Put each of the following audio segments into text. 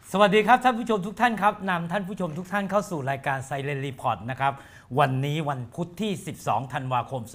สวัสดีครับท่านผู้ชมทุกท่านครับนำท่านผู้ชมทุกท่านเข้าสู่รายการ Silent Report นะครับวันนี้วันพุธที่ 12 ธันวาคม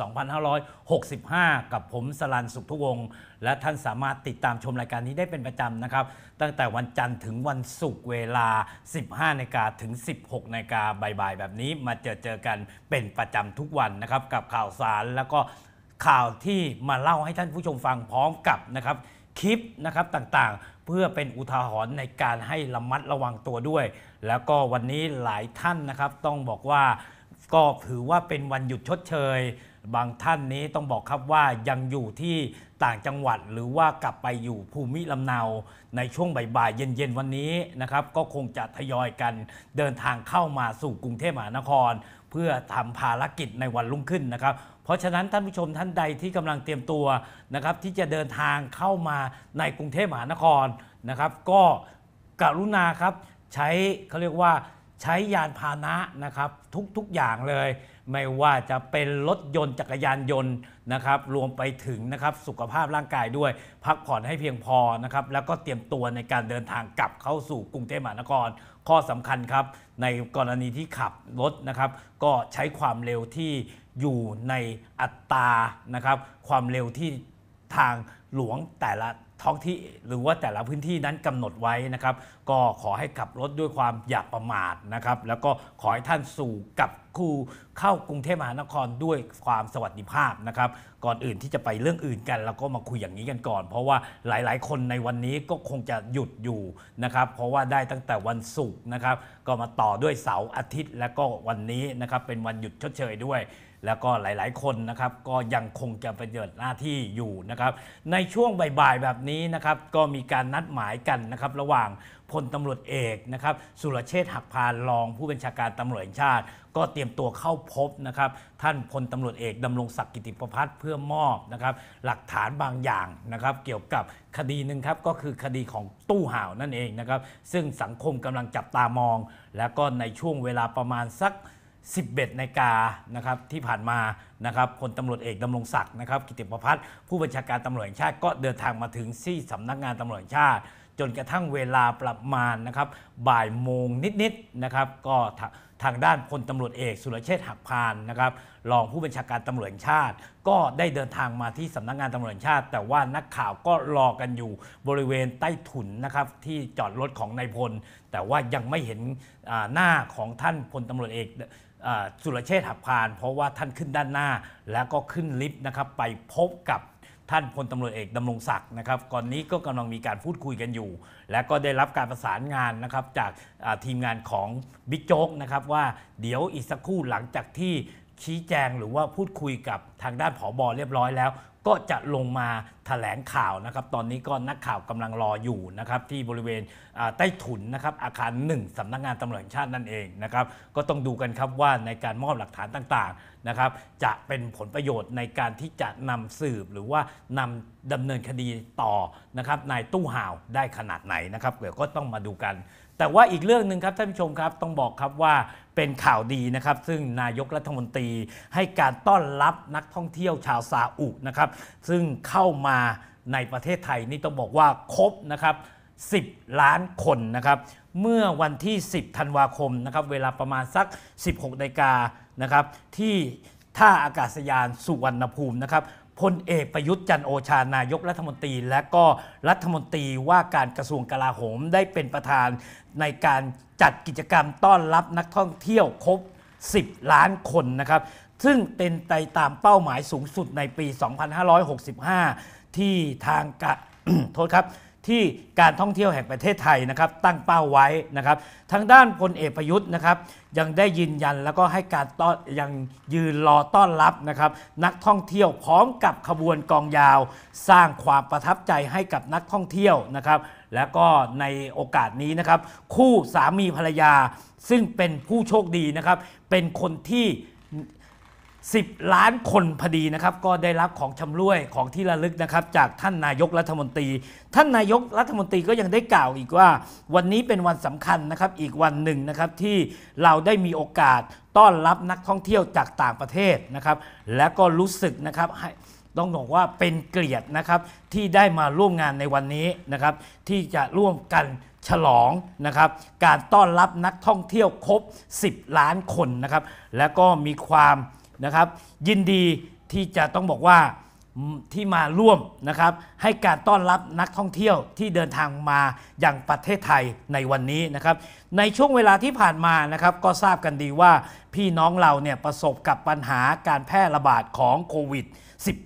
2565 กับผมสรัญ สุขทุวงศ์และท่านสามารถติดตามชมรายการนี้ได้เป็นประจำนะครับตั้งแต่วันจันทร์ถึงวันศุกร์เวลา 15 นาฬิกาถึง 16 นาฬิกาบ่ายๆแบบนี้มาเจอกันเป็นประจำทุกวันนะครับกับข่าวสารแล้วก็ข่าวที่มาเล่าให้ท่านผู้ชมฟังพร้อมกับนะครับคลิปนะครับต่างๆเพื่อเป็นอุทาหรณ์ในการให้ระมัดระวังตัวด้วยแล้วก็วันนี้หลายท่านนะครับต้องบอกว่าก็ถือว่าเป็นวันหยุดชดเชยบางท่านนี้ต้องบอกครับว่ายังอยู่ที่ต่างจังหวัดหรือว่ากลับไปอยู่ภูมิลำเนาในช่วงบ่ายๆเย็นๆวันนี้นะครับก็คงจะทยอยกันเดินทางเข้ามาสู่กรุงเทพมหานครเพื่อทำภารกิจในวันรุ่งขึ้นนะครับเพราะฉะนั้นท่านผู้ชมท่านใดที่กำลังเตรียมตัวนะครับที่จะเดินทางเข้ามาในกรุงเทพมหานครนะครับก็กรุณาครับใช้เขาเรียกว่าใช้ยานพาหนะนะครับทุกอย่างเลยไม่ว่าจะเป็นรถยนต์จักรยานยนต์นะครับรวมไปถึงนะครับสุขภาพร่างกายด้วยพักผ่อนให้เพียงพอนะครับแล้วก็เตรียมตัวในการเดินทางกลับเข้าสู่กรุงเทพมหานครข้อสำคัญครับในกรณีที่ขับรถนะครับก็ใช้ความเร็วที่อยู่ในอัตรานะครับความเร็วที่ทางหลวงแต่ละท้องที่หรือว่าแต่ละพื้นที่นั้นกำหนดไว้นะครับก็ขอให้ขับรถด้วยความอย่าประมาทนะครับแล้วก็ขอให้ท่านสู่กับคู่เข้ากรุงเทพมหานครด้วยความสวัสดิภาพนะครับก่อนอื่นที่จะไปเรื่องอื่นกันเราก็มาคุยอย่างนี้กันก่อนเพราะว่าหลายๆคนในวันนี้ก็คงจะหยุดอยู่นะครับเพราะว่าได้ตั้งแต่วันศุกร์นะครับก็มาต่อด้วยเสาร์อาทิตย์และก็วันนี้นะครับเป็นวันหยุดชดเชยด้วยแล้วก็หลายๆคนนะครับก็ยังคงจะปฏิบัติหน้าที่อยู่นะครับในช่วงบ่ายๆแบบนี้นะครับก็มีการนัดหมายกันนะครับระหว่างพลตำรวจเอกนะครับสุรเชษฐ์หักพานรองผู้บัญชาการตำรวจแห่งชาติก็เตรียมตัวเข้าพบนะครับท่านพลตำรวจเอกดำรงศักดิ์กิติประภัสเพื่อมอบนะครับหลักฐานบางอย่างนะครับเกี่ยวกับคดีหนึ่งครับก็คือคดีของตู้ห่าวนั่นเองนะครับซึ่งสังคมกำลังจับตามองแล้วก็ในช่วงเวลาประมาณสัก11 นาฬิกานะครับที่ผ่านมานะครับพลตำรวจเอกดำรงศักดิ์นะครับกิติประภัสผู้บัญชาการตำรวจแห่งชาติก็เดินทางมาถึงที่สำนักงานตำรวจแห่งชาติจนกระทั่งเวลาประมาณนะครับบ่ายโมงนิดๆนะครับก็ทางด้านพลตำรวจเอกสุรเชษฐ์หักพานนะครับรองผู้บัญชาการตำรวจแห่งชาติก็ได้เดินทางมาที่สำนักงานตำรวจแห่งชาติแต่ว่านักข่าวก็รอกันอยู่บริเวณใต้ถุนนะครับที่จอดรถของนายพลแต่ว่ายังไม่เห็นหน้าของท่านพลตำรวจเอกสุรเชษฐ์หักพานเพราะว่าท่านขึ้นด้านหน้าแล้วก็ขึ้นลิฟต์นะครับไปพบกับท่านพลตำรวจเอกดำรงศักดิ์นะครับก่อนนี้ก็กำลังมีการพูดคุยกันอยู่และก็ได้รับการประสานงานนะครับจากทีมงานของบิ๊กโจ๊กนะครับว่าเดี๋ยวอีกสักครู่หลังจากที่ชี้แจงหรือว่าพูดคุยกับทางด้านผบ.เรียบร้อยแล้วก็จะลงมาแถลงข่าวนะครับตอนนี้ก็นักข่าวกำลังรออยู่นะครับที่บริเวณใต้ถุนนะครับอาคาร1สำนักงานตำรวจแห่งชาตินั่นเองนะครับก็ต้องดูกันครับว่าในการมอบหลักฐานต่างๆนะครับจะเป็นผลประโยชน์ในการที่จะนำสืบหรือว่านำดำเนินคดีต่อนะครับนายตู้ห่าวได้ขนาดไหนนะครับเดี๋ยวก็ต้องมาดูกันแต่ว่าอีกเรื่องหนึ่งครับท่านผู้ชมครับต้องบอกครับว่าเป็นข่าวดีนะครับซึ่งนายกรัฐมนตรีให้การต้อนรับนักท่องเที่ยวชาวซาอุนะครับซึ่งเข้ามาในประเทศไทยนี่ต้องบอกว่าครบนะครับ10 ล้านคนนะครับเมื่อวันที่10 ธันวาคมนะครับเวลาประมาณสัก 16 นาฬิกานะครับที่ท่าอากาศยานสุวรรณภูมินะครับพลเอกประยุทธ์จันทร์โอชานายกรัฐมนตรีและก็รัฐมนตรีว่าการกระทรวงกลาโหมได้เป็นประธานในการจัดกิจกรรมต้อนรับนักท่องเที่ยวครบ10 ล้านคนนะครับซึ่งเป็นไปตามเป้าหมายสูงสุดในปี 2565 ที่ทางโทษครับที่การท่องเที่ยวแห่งประเทศไทยนะครับตั้งเป้าไว้นะครับทางด้านพลเอกประยุทธ์นะครับยังได้ยืนยันแล้วก็ให้การยังยืนรอต้อนรับนะครับนักท่องเที่ยวพร้อมกับขบวนกองยาวสร้างความประทับใจให้กับนักท่องเที่ยวนะครับแล้วก็ในโอกาสนี้นะครับคู่สามีภรรยาซึ่งเป็นผู้โชคดีนะครับเป็นคนที่10 ล้านคนพอดีนะครับก็ได้รับของชำร่วยของที่ระลึกนะครับจากท่านนายกรัฐมนตรีท่านนายกรัฐมนตรีก็ยังได้กล่าวอีกว่าวันนี้เป็นวันสำคัญนะครับอีกวันหนึ่งนะครับที่เราได้มีโอกาสต้อนรับนักท่องเที่ยวจากต่างประเทศนะครับและก็รู้สึกนะครับต้องบอกว่าเป็นเกียรตินะครับที่ได้มาร่วมงานในวันนี้นะครับที่จะร่วมกันฉลองนะครับการต้อนรับนักท่องเที่ยวครบ10 ล้านคนนะครับแล้วก็มีความนะครับยินดีที่จะต้องบอกว่าที่มาร่วมนะครับให้การต้อนรับนักท่องเที่ยวที่เดินทางมาอย่างประเทศไทยในวันนี้นะครับในช่วงเวลาที่ผ่านมานะครับก็ทราบกันดีว่าพี่น้องเราเนี่ยประสบกับปัญหาการแพร่ระบาดของโควิด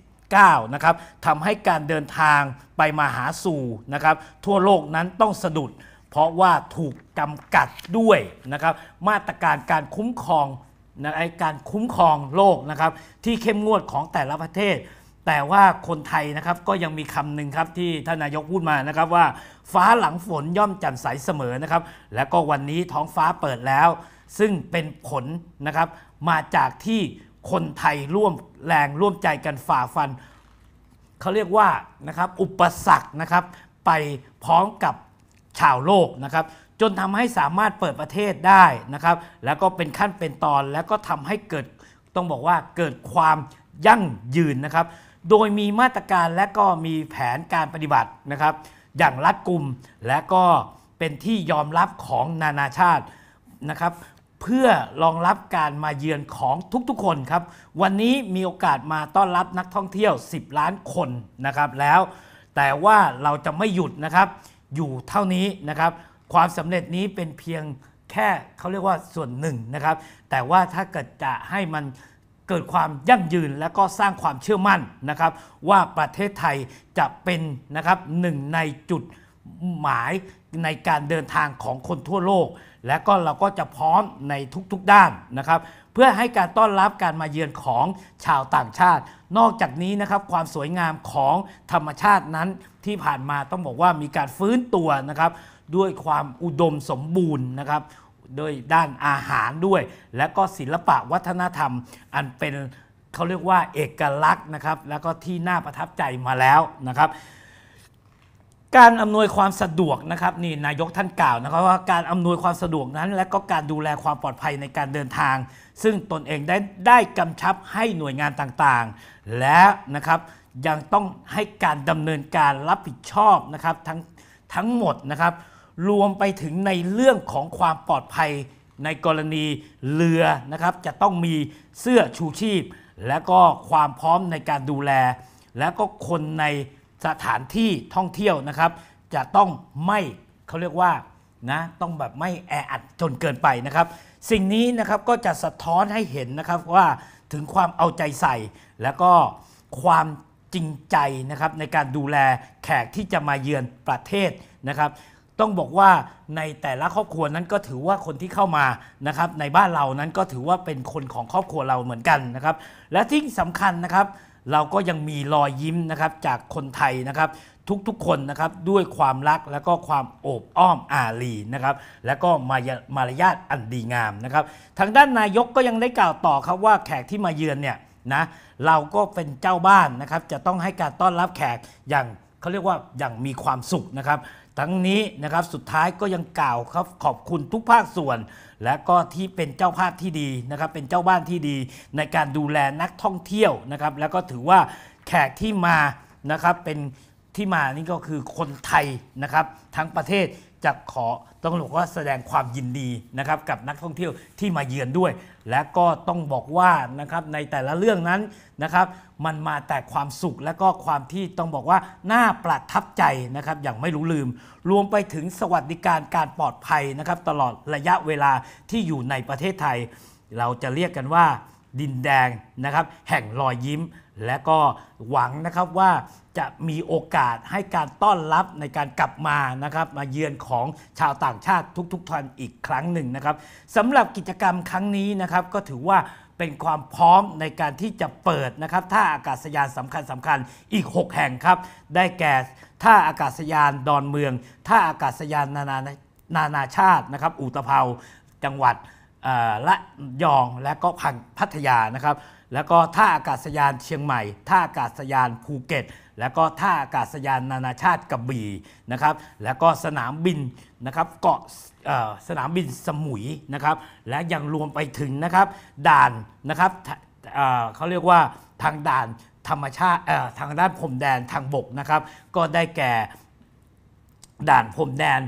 -19 นะครับทำให้การเดินทางไปมาหาสู่นะครับทั่วโลกนั้นต้องสะดุดเพราะว่าถูกจำกัดด้วยนะครับมาตรการการคุ้มครองการคุ้มครองโลกนะครับที่เข้มงวดของแต่ละประเทศแต่ว่าคนไทยนะครับก็ยังมีคำหนึ่งครับที่ท่านนายกพูดมานะครับว่าฟ้าหลังฝนย่อมแจ่มใสเสมอนะครับและก็วันนี้ท้องฟ้าเปิดแล้วซึ่งเป็นผลนะครับมาจากที่คนไทยร่วมแรงร่วมใจกันฝ่าฟันเขาเรียกว่านะครับอุปสรรคนะครับไปพร้อมกับชาวโลกนะครับจนทำให้สามารถเปิดประเทศได้นะครับแล้วก็เป็นขั้นเป็นตอนแล้วก็ทำให้เกิดต้องบอกว่าเกิดความยั่งยืนนะครับโดยมีมาตรการและก็มีแผนการปฏิบัตินะครับอย่างรัดกุมและก็เป็นที่ยอมรับของนานาชาตินะครับเพื่อรองรับการมาเยือนของทุกๆคนครับวันนี้มีโอกาสมาต้อนรับนักท่องเที่ยว10 ล้านคนนะครับแล้วแต่ว่าเราจะไม่หยุดนะครับอยู่เท่านี้นะครับความสำเร็จนี้เป็นเพียงแค่เขาเรียกว่าส่วนหนึ่งนะครับแต่ว่าถ้าเกิดจะให้มันเกิดความยั่งยืนและก็สร้างความเชื่อมั่นนะครับว่าประเทศไทยจะเป็นนะครับหนึ่งในจุดหมายในการเดินทางของคนทั่วโลกและก็เราก็จะพร้อมในทุกๆด้านนะครับเพื่อให้การต้อนรับการมาเยือนของชาวต่างชาตินอกจากนี้นะครับความสวยงามของธรรมชาตินั้นที่ผ่านมาต้องบอกว่ามีการฟื้นตัวนะครับด้วยความอุดมสมบูรณ์นะครับโดยด้านอาหารด้วยและก็ศิลปะวัฒนธรรมอันเป็นเขาเรียกว่าเอกลักษณ์นะครับแล้วก็ที่น่าประทับใจมาแล้วนะครับการอำนวยความสะดวกนะครับนี่นายกท่านกล่าวนะครับว่าการอำนวยความสะดวกนั้นและก็การดูแลความปลอดภัยในการเดินทางซึ่งตนเองได้กำชับให้หน่วยงานต่างๆและนะครับยังต้องให้การดำเนินการรับผิดชอบนะครับทั้งหมดนะครับรวมไปถึงในเรื่องของความปลอดภัยในกรณีเรือนะครับจะต้องมีเสื้อชูชีพและก็ความพร้อมในการดูแลและก็คนในสถานที่ท่องเที่ยวนะครับจะต้องไม่เขาเรียกว่านะต้องแบบไม่แออัดจนเกินไปนะครับสิ่งนี้นะครับก็จะสะท้อนให้เห็นนะครับว่าถึงความเอาใจใส่และก็ความจริงใจนะครับในการดูแลแขกที่จะมาเยือนประเทศนะครับต้องบอกว่าในแต่ละครอบครัวนั้นก็ถือว่าคนที่เข้ามานะครับในบ้านเรานั้นก็ถือว่าเป็นคนของครอบครัวเราเหมือนกันนะครับและที่สำคัญนะครับเราก็ยังมีรอยยิ้มนะครับจากคนไทยนะครับทุกๆคนนะครับด้วยความรักและก็ความโอบอ้อมอารีนะครับและก็มารยาทอันดีงามนะครับทางด้านนายกก็ยังได้กล่าวต่อครับว่าแขกที่มาเยือนเนี่ยนะเราก็เป็นเจ้าบ้านนะครับจะต้องให้การต้อนรับแขกอย่างเขาเรียกว่าอย่างมีความสุขนะครับทั้งนี้นะครับสุดท้ายก็ยังกล่าวครับขอบคุณทุกภาคส่วนและก็ที่เป็นเจ้าภาพที่ดีนะครับเป็นเจ้าบ้านที่ดีในการดูแลนักท่องเที่ยวนะครับแล้วก็ถือว่าแขกที่มานะครับเป็นที่มานี่ก็คือคนไทยนะครับทั้งประเทศจะต้องบอกว่าแสดงความยินดีนะครับกับนักท่องเที่ยวที่มาเยือนด้วยและก็ต้องบอกว่านะครับในแต่ละเรื่องนั้นนะครับมันมาแต่ความสุขและก็ความที่ต้องบอกว่าน่าประทับใจนะครับอย่างไม่รู้ลืมรวมไปถึงสวัสดิการการปลอดภัยนะครับตลอดระยะเวลาที่อยู่ในประเทศไทยเราจะเรียกกันว่าดินแดงนะครับแห่งรอยยิ้มและก็หวังนะครับว่าจะมีโอกาสให้การต้อนรับในการกลับมานะครับมาเยือนของชาวต่างชาติทุกท่านอีกครั้งหนึ่งนะครับสำหรับกิจกรรมครั้งนี้นะครับก็ถือว่าเป็นความพร้อมในการที่จะเปิดนะครับท่าอากาศยานสำคัญอีก6แห่งครับได้แก่ท่าอากาศยานดอนเมืองท่าอากาศยานนานาชาตินะครับอุตภเปาจังหวัดละยองและก็พัทยานะครับแล้วก็ท่าอากาศยานเชียงใหม่ท่าอากาศยานภูเก็ตแล้วก็ท่าอากาศยานนานาชาติกระบี่นะครับแล้วก็สนามบินนะครับเกาะสนามบินสมุยนะครับและยังรวมไปถึงนะครับด่านนะครับเขาเรียกว่าทางด่านธรรมชาติทางด้านพรมแดนทางบกนะครับก็ได้แก่ด่านพรมแดน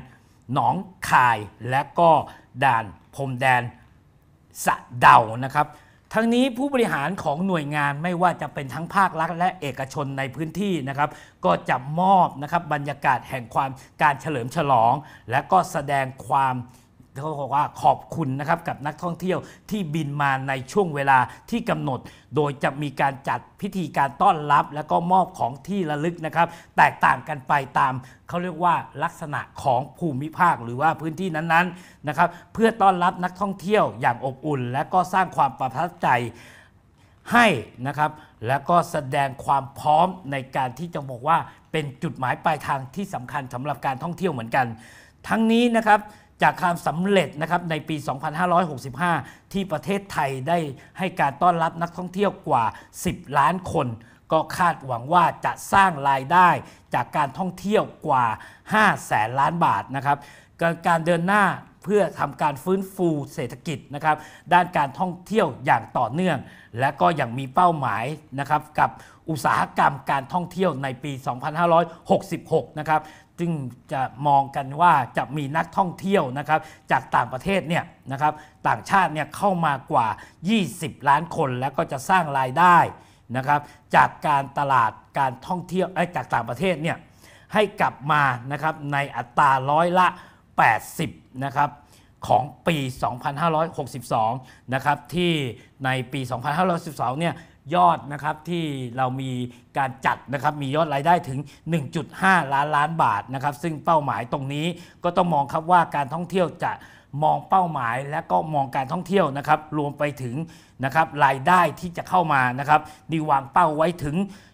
หนองคายและก็ด่านพรมแดนสะเดานะครับทั้งนี้ผู้บริหารของหน่วยงานไม่ว่าจะเป็นทั้งภาครัฐและเอกชนในพื้นที่นะครับก็จะมอบนะครับบรรยากาศแห่งความการเฉลิมฉลองและก็แสดงความเขาบอกว่าขอบคุณนะครับกับนักท่องเที่ยวที่บินมาในช่วงเวลาที่กำหนดโดยจะมีการจัดพิธีการต้อนรับและก็มอบของที่ระลึกนะครับแตกต่างกันไปตามเขาเรียกว่าลักษณะของภูมิภาคหรือว่าพื้นที่นั้นๆนะครับเพื่อต้อนรับนักท่องเที่ยวอย่างอบอุ่นและก็สร้างความประทับใจให้นะครับและก็แสดงความพร้อมในการที่จะบอกว่าเป็นจุดหมายปลายทางที่สำคัญสำหรับการท่องเที่ยวเหมือนกันทั้งนี้นะครับจากความสำเร็จนะครับในปี 2565 ที่ประเทศไทยได้ให้การต้อนรับนักท่องเที่ยวกว่า 10 ล้านคนก็คาดหวังว่าจะสร้างรายได้จากการท่องเที่ยวกว่า 5 แสนล้านบาทนะครับการเดินหน้าเพื่อทำการฟื้นฟูเศรษฐกิจนะครับด้านการท่องเที่ยวอย่างต่อเนื่องและก็อย่างมีเป้าหมายนะครับกับอุตสาหกรรมการท่องเที่ยวในปี 2566 นะครับจึงจะมองกันว่าจะมีนักท่องเที่ยวนะครับจากต่างประเทศเนี่ยนะครับต่างชาติเนี่ยเข้ามากว่า 20 ล้านคนแล้วก็จะสร้างรายได้นะครับจากการตลาดการท่องเที่ยวจากต่างประเทศเนี่ยให้กลับมานะครับในอัตราร้อยละ 80 นะครับของปี 2562 นะครับที่ในปี 2512 เนี่ยยอดนะครับที่เรามีการจัดนะครับมียอดรายได้ถึง 1.5 ล้านบาทนะครับซึ่งเป้าหมายตรงนี้ก็ต้องมองครับว่าการท่องเที่ยวจะมองเป้าหมายและก็มองการท่องเที่ยวนะครับรวมไปถึงนะครับรายได้ที่จะเข้ามานะครับดีวางเป้าไว้ถึง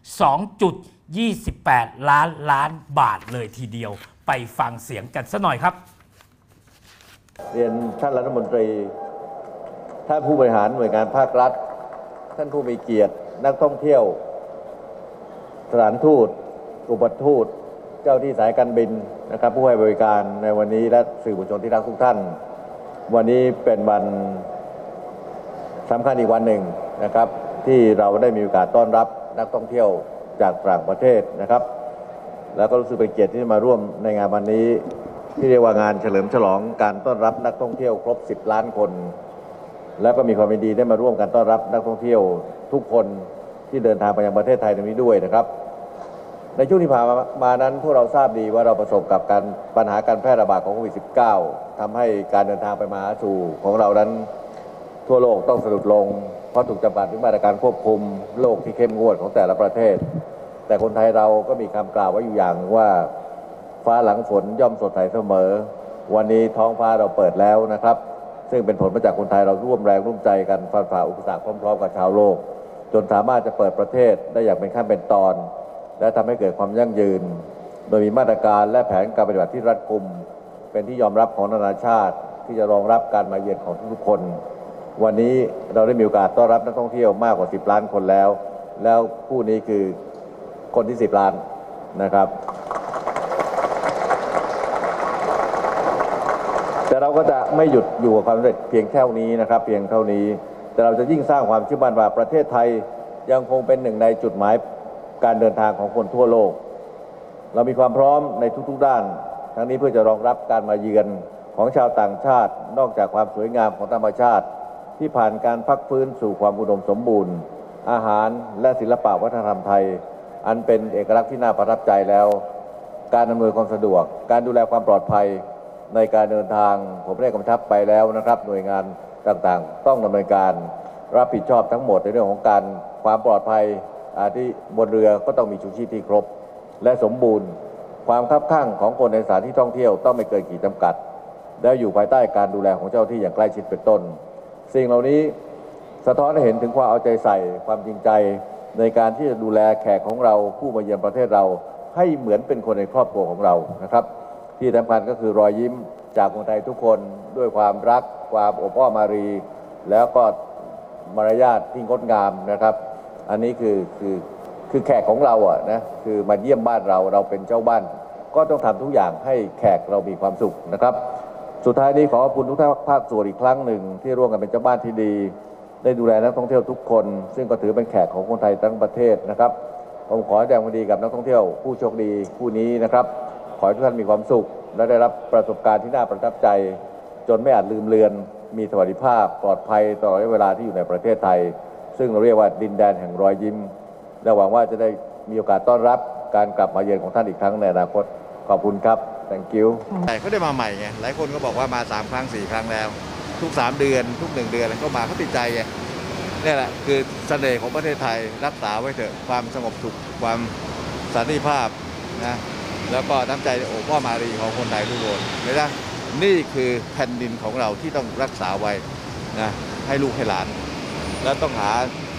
2.28 ล้านบาทเลยทีเดียวไปฟังเสียงกันสักหน่อยครับเรียนท่านรัฐมนตรีท่านผู้บริหารหน่วยงานภาครัฐท่านผู้มีเกียรตินักท่องเที่ยวสถานทูตอุปทูตเจ้าที่สายการบินนะครับผู้ให้บริการในวันนี้และสื่อมวลชนที่รักทุกท่านวันนี้เป็นวันสำคัญอีกวันหนึ่งนะครับที่เราได้มีโอกาสต้อนรับนักท่องเที่ยวจากต่างประเทศนะครับแล้วก็รู้สึกเป็นเกียรติที่มาร่วมในงานวันนี้ที่เรียกว่างานเฉลิมฉลองการต้อนรับนักท่องเที่ยวครบ 10 ล้านคนแล้วก็มีความยินดีได้มาร่วมกันต้อนรับนักท่องเที่ยวทุกคนที่เดินทางไปยังประเทศไทยในนี้ด้วยนะครับในช่วงที่ผ่านมานั้นพวกเราทราบดีว่าเราประสบกับปัญหาการแพร่ระบาดของโควิด -19 ทำให้การเดินทางไปมาหาสู่ของเรานั้นทั่วโลกต้องสะดุดลงเพราะถูกจำกัดด้วยมาตรการควบคุมโรคที่เข้มงวดของแต่ละประเทศแต่คนไทยเราก็มีคำกล่าวไว้อยู่อย่างว่าฟ้าหลังฝนย่อมสดใสเสมอวันนี้ท้องฟ้าเราเปิดแล้วนะครับซึ่งเป็นผลมาจากคนไทยเราร่วมแรงร่วมใจกันฝ่าอุปสรรคพร้อมๆกับชาวโลกจนสามารถจะเปิดประเทศได้อย่างเป็นขั้นเป็นตอนและทำให้เกิดความยั่งยืนโดยมีมาตรการและแผนการปฏิบัติที่รัดกุมเป็นที่ยอมรับของนานาชาติที่จะรองรับการมาเยือนของทุกๆคนวันนี้เราได้มีโอกาสต้อนรับนักท่องเที่ยวมากกว่า 10 ล้านคนแล้วผู้นี้คือคนที่ 10 ล้านนะครับแต่เราก็จะไม่หยุดอยู่กับความสำเร็จเพียงเท่านี้นะครับเพียงเท่านี้แต่เราจะยิ่งสร้างความเชื่อมั่นว่าประเทศไทยยังคงเป็นหนึ่งในจุดหมายการเดินทางของคนทั่วโลกเรามีความพร้อมในทุกๆด้านทั้งนี้เพื่อจะรองรับการมาเยือนของชาวต่างชาตินอกจากความสวยงามของธรรมชาติที่ผ่านการพักฟื้นสู่ความอุดมสมบูรณ์อาหารและศิลปะวัฒนธรรมไทยอันเป็นเอกลักษณ์ที่น่าประทับใจแล้วการอำนวยความสะดวกการดูแลความปลอดภัยในการเดินทางผมได้กำชับไปแล้วนะครับหน่วยงานต่างๆต้องดำเนินการรับผิดชอบทั้งหมดในเรื่องของการความปลอดภัยที่บนเรือก็ต้องมีชูชีพที่ครบและสมบูรณ์ความคับคั่งของคนในสถานที่ท่องเที่ยวต้องไม่เกินขีดจำกัดและอยู่ภายใต้การดูแลของเจ้าที่อย่างใกล้ชิดเป็นต้นสิ่งเหล่านี้สะท้อนให้เห็นถึงความเอาใจใส่ความจริงใจในการที่จะดูแลแขกของเราผู้มาเยือนประเทศเราให้เหมือนเป็นคนในครอบครัวของเรานะครับที่สำคัญก็คือรอยยิ้มจากคนไทยทุกคนด้วยความรักความอบอ้อมอารีแล้วก็มารยาทที่งดงามนะครับอันนี้คือแขกของเราอ่ะนะคือมาเยี่ยมบ้านเราเป็นเจ้าบ้านก็ต้องทำทุกอย่างให้แขกเรามีความสุขนะครับสุดท้ายนี้ขอขอบคุณทุกภาคส่วนอีกครั้งหนึ่งที่ร่วมกันเป็นเจ้าบ้านที่ดีได้ดูแลนักท่องเที่ยวทุกคนซึ่งก็ถือเป็นแขกของคนไทยทั้งประเทศนะครับผมขอแสดงความดีกับนักท่องเที่ยวผู้โชคดีผู้นี้นะครับขอให้ทุกท่านมีความสุขและได้รับประสบการณ์ที่น่าประทับใจจนไม่อาจลืมเลือนมีสวัสดิภาพปลอดภัยตลอดเวลาที่อยู่ในประเทศไทยซึ่งเราเรียกว่าดินแดนแห่งรอยยิ้มและหวังว่าจะได้มีโอกาสต้อนรับการกลับมาเยือนของท่านอีกครั้งในอนาคตขอบคุณครับ thank you แต่เขาได้มาใหม่ไงหลายคนก็บอกว่ามา3 ครั้ง 4 ครั้งแล้วทุก3 เดือนทุก1 เดือนเขามาเขาติดใจไงนี่แหละคือเสน่ห์ของประเทศไทยรักษาไว้เถอะความสงบสุขความสันติภาพนะแล้วก็น้ำใจโอบอ้อมอารีของคนไทยทุกคนนะนี่คือแผ่นดินของเราที่ต้องรักษาไว้นะให้ลูกให้หลานแล้วต้องหา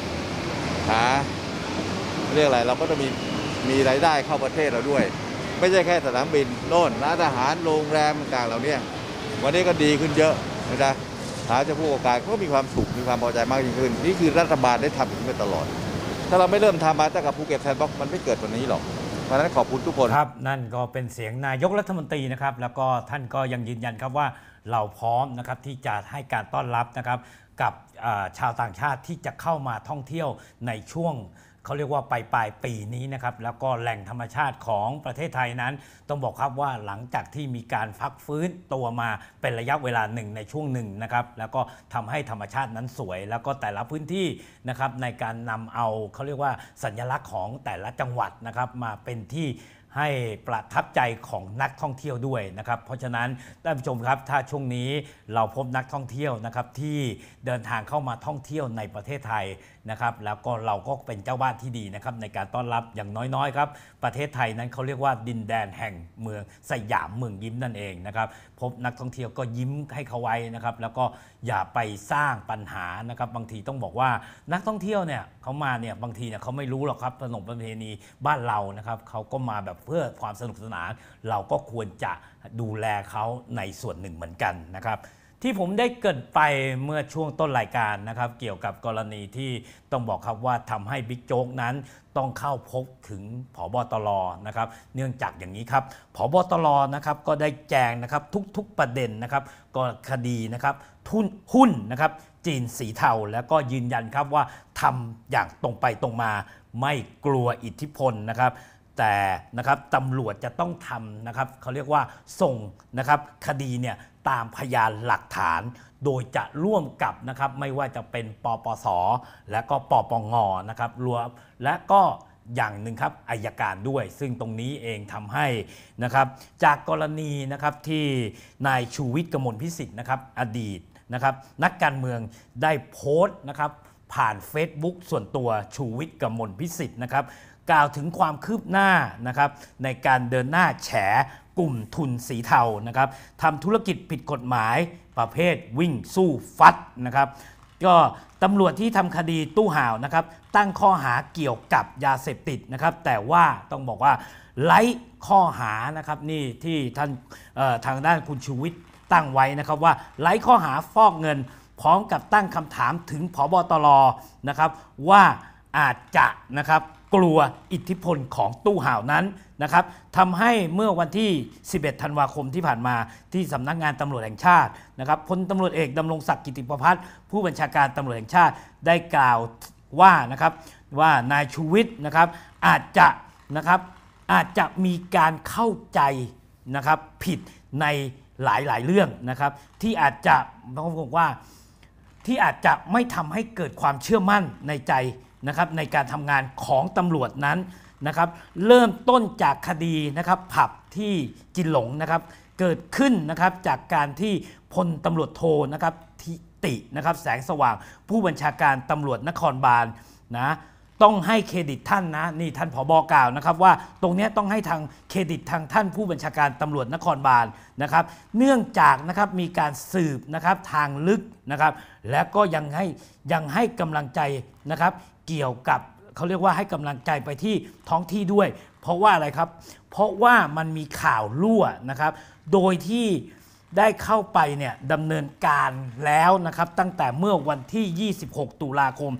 เรื่องอะไรเราก็ต้องมีรายได้เข้าประเทศเราด้วยไม่ใช่แค่สนามบินโน่นร้านอาหารโรงแรมต่างๆเหล่านี้วันนี้ก็ดีขึ้นเยอะนะหาเจ้าผู้ประกอบการก็มีความสุขมีความพอใจมากยิ่งขึ้นนี่คือรัฐบาลได้ทำอย่างนี้มาตลอดถ้าเราไม่เริ่มทำมาตั้งแต่ภูเก็ตแซนด์บ็อกซ์มันไม่เกิดวันนี้หรอกเพราะฉะนั้นขอบคุณทุกคนครับนั่นก็เป็นเสียงนายกรัฐมนตรีนะครับแล้วก็ท่านก็ยังยืนยันครับว่าเราพร้อมนะครับที่จะให้การต้อนรับนะครับกับชาวต่างชาติที่จะเข้ามาท่องเที่ยวในช่วงเขาเรียกว่าปลายปีนี้นะครับแล้วก็แหล่งธรรมชาติของประเทศไทยนั้นต้องบอกครับว่าหลังจากที่มีการพักฟื้นตัวมาเป็นระยะเวลาหนึ่งในช่วงหนึ่งนะครับแล้วก็ทำให้ธรรมชาตินั้นสวยแล้วก็แต่ละพื้นที่นะครับในการนำเอาเขาเรียกว่าสัญลักษณ์ของแต่ละจังหวัดนะครับมาเป็นที่ให้ประทับใจของนักท่องเที่ยวด้วยนะครับเพราะฉะนั้นท่านผู้ชมครับถ้าช่วงนี้เราพบนักท่องเที่ยวนะครับที่เดินทางเข้ามาท่องเที่ยวในประเทศไทยนะครับแล้วก็เราก็เป็นเจ้าบ้านที่ดีนะครับในการต้อนรับอย่างน้อยๆครับประเทศไทยนั้นเขาเรียกว่าดินแดนแห่งเมืองสยามเมืองยิ้มนั่นเองนะครับพบนักท่องเที่ยวก็ยิ้มให้เขาไว้นะครับแล้วก็อย่าไปสร้างปัญหานะครับบางทีต้องบอกว่านักท่องเที่ยวเนี่ยเขามาเนี่ยบางทีเนี่ยเขาไม่รู้หรอกครับขนบประเพณีบ้านเรานะครับเขาก็มาแบบเพื่อความสนุกสนานเราก็ควรจะดูแลเขาในส่วนหนึ่งเหมือนกันนะครับที่ผมได้เกริ่นไปเมื่อช่วงต้นรายการนะครับเกี่ยวกับกรณีที่ต้องบอกครับว่าทำให้บิ๊กโจ๊กนั้นต้องเข้าพบถึงผบตรนะครับเนื่องจากอย่างนี้ครับผบตรนะครับก็ได้แจงนะครับทุกๆประเด็นนะครับก็คดีนะครับหุ้นนะครับจีนสีเทาแล้วก็ยืนยันครับว่าทำอย่างตรงไปตรงมาไม่กลัวอิทธิพลนะครับแต่นะครับตำรวจจะต้องทำนะครับเขาเรียกว่าส่งนะครับคดีเนี่ยตามพยานหลักฐานโดยจะร่วมกับนะครับไม่ว่าจะเป็นปปสและก็ปปงนะครับรวมและก็อย่างหนึ่งครับอัยการด้วยซึ่งตรงนี้เองทำให้นะครับจากกรณีนะครับที่นายชูวิทย์กมลพิสิทธิ์นะครับอดีตนะครับนักการเมืองได้โพสต์นะครับผ่าน Facebook ส่วนตัวชูวิทย์กมลพิสิทธิ์นะครับกล่าวถึงความคืบหน้านะครับในการเดินหน้าแฉกลุ่มทุนสีเทานะครับทำธุรกิจผิดกฎหมายประเภทวิ่งสู้ฟัดนะครับก็ตำรวจที่ทำคดีตู้ห่าวนะครับตั้งข้อหาเกี่ยวกับยาเสพติดนะครับแต่ว่าต้องบอกว่าไร้ข้อหานะครับนี่ที่ท่านทางด้านคุณชูวิทย์ตั้งไว้นะครับว่าไร้ข้อหาฟอกเงินพร้อมกับตั้งคำถามถึงผบตรนะครับว่าอาจจะนะครับกลัวอิทธิพลของตู้ห่าวนั้นนะครับทำให้เมื่อวันที่ 11 ธันวาคมที่ผ่านมาที่สำนักงานตำรวจแห่งชาตินะครับพลตำรวจเอกดำรงศักดิ์กิติประภัสผู้บัญชาการตำรวจแห่งชาติได้กล่าวว่านะครับว่านายชูวิทย์นะครับอาจจะมีการเข้าใจนะครับผิดในหลายๆเรื่องนะครับที่อาจจะต้องบอกว่าที่อาจจะไม่ทำให้เกิดความเชื่อมั่นในใจนะครับในการทำงานของตำรวจนั้นนะครับเริ่มต้นจากคดีนะครับผับที่จินหลงนะครับเกิดขึ้นนะครับจากการที่พลตำรวจโทนะครับทิตินะครับแสงสว่างผู้บัญชาการตำรวจนครบาลนะต้องให้เครดิตท่านนะนี่ท่านผบ.กล่าวนะครับว่าตรงนี้ต้องให้ทางเครดิตทางท่านผู้บัญชาการตำรวจนครบาลนะครับเนื่องจากนะครับมีการสืบนะครับทางลึกนะครับและก็ยังให้กำลังใจนะครับเกี่ยวกับเขาเรียกว่าให้กำลังใจไปที่ท้องที่ด้วยเพราะว่าอะไรครับเพราะว่ามันมีข่าวรั่วนะครับโดยที่ได้เข้าไปเนี่ยดำเนินการแล้วนะครับตั้งแต่เมื่อวันที่ 26 ตุลาคม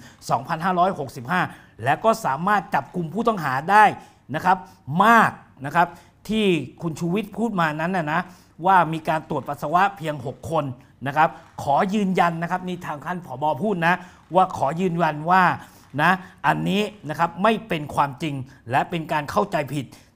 2565 และก็สามารถจับกลุ่มผู้ต้องหาได้นะครับมากนะครับที่คุณชูวิทย์พูดมานั้นนะว่ามีการตรวจปัสสาวะเพียง 6 คนนะครับขอยืนยันนะครับนี่ทางท่านผบ.พูดนะว่าขอยืนยันว่านะอันนี้นะครับไม่เป็นความจริงและเป็นการเข้าใจผิด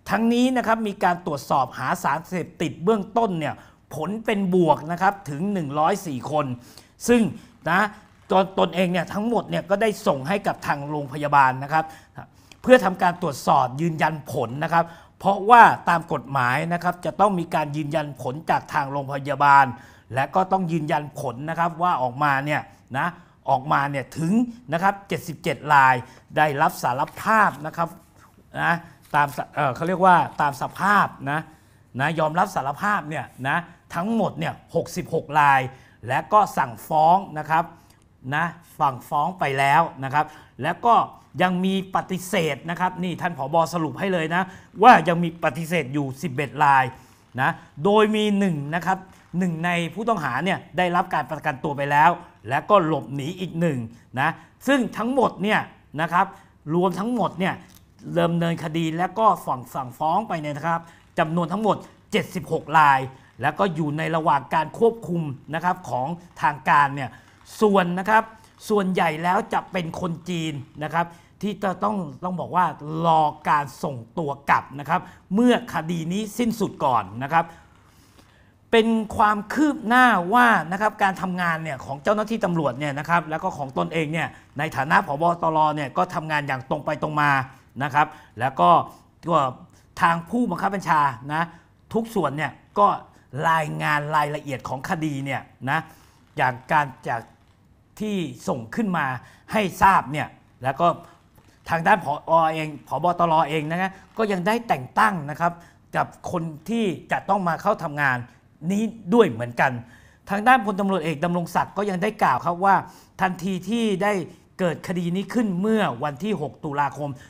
ทั้งนี้นะครับมีการตรวจสอบหาสารเสพติดเบื้องต้นเนี่ยผลเป็นบวกนะครับถึง104คนซึ่งนะตนเองเนี่ยทั้งหมดเนี่ยก็ได้ส่งให้กับทางโรงพยาบาลนะครับเพื่อทำการตรวจสอบยืนยันผลนะครับเพราะว่าตามกฎหมายนะครับจะต้องมีการยืนยันผลจากทางโรงพยาบาลและก็ต้องยืนยันผลนะครับว่าออกมาเนี่ยถึงนะครับ77รายได้รับสารภาพนะครับนะตามเขาเรียกว่าตามสภาพนะยอมรับสารภาพเนี่ยนะทั้งหมดเนี่ย66รายและก็สั่งฟ้องนะครับนะสั่งฟ้องไปแล้วนะครับแล้วก็ยังมีปฏิเสธนะครับนี่ท่านผบ.สรุปให้เลยนะว่ายังมีปฏิเสธอยู่11รายนะโดยมี1นะครับ1ในผู้ต้องหาเนี่ยได้รับการประกันตัวไปแล้วและก็หลบหนีอีก1นะซึ่งทั้งหมดเนี่ยนะครับรวมทั้งหมดเนี่ยดำเนินคดีและก็สั่งฟ้องไปเนี่ยนะครับจำนวนทั้งหมด76รายแล้วก็อยู่ในระหว่างการควบคุมนะครับของทางการเนี่ยส่วนใหญ่แล้วจะเป็นคนจีนนะครับที่จะต้องบอกว่ารอการส่งตัวกลับนะครับเมื่อคดีนี้สิ้นสุดก่อนนะครับเป็นความคืบหน้าว่านะครับการทำงานเนี่ยของเจ้าหน้าที่ตำรวจเนี่ยนะครับแล้วก็ของตนเองเนี่ยในฐานะผบ.ตร.เนี่ยก็ทำงานอย่างตรงไปตรงมานะครับแล้วก็ทางผู้บังคับบัญชานะทุกส่วนเนี่ยก็รายงานรายละเอียดของคดีเนี่ยนะอย่างการจากที่ส่งขึ้นมาให้ทราบเนี่ยแล้วก็ทางด้านผบ.ตร.เองนะก็ยังได้แต่งตั้งนะครับกับคนที่จะต้องมาเข้าทำงานนี้ด้วยเหมือนกันทางด้านพลตำรวจเอกดำรงศักดิ์ก็ยังได้กล่าวครับว่าทันทีที่ได้เกิดคดีนี้ขึ้นเมื่อวันที่6ตุลาคม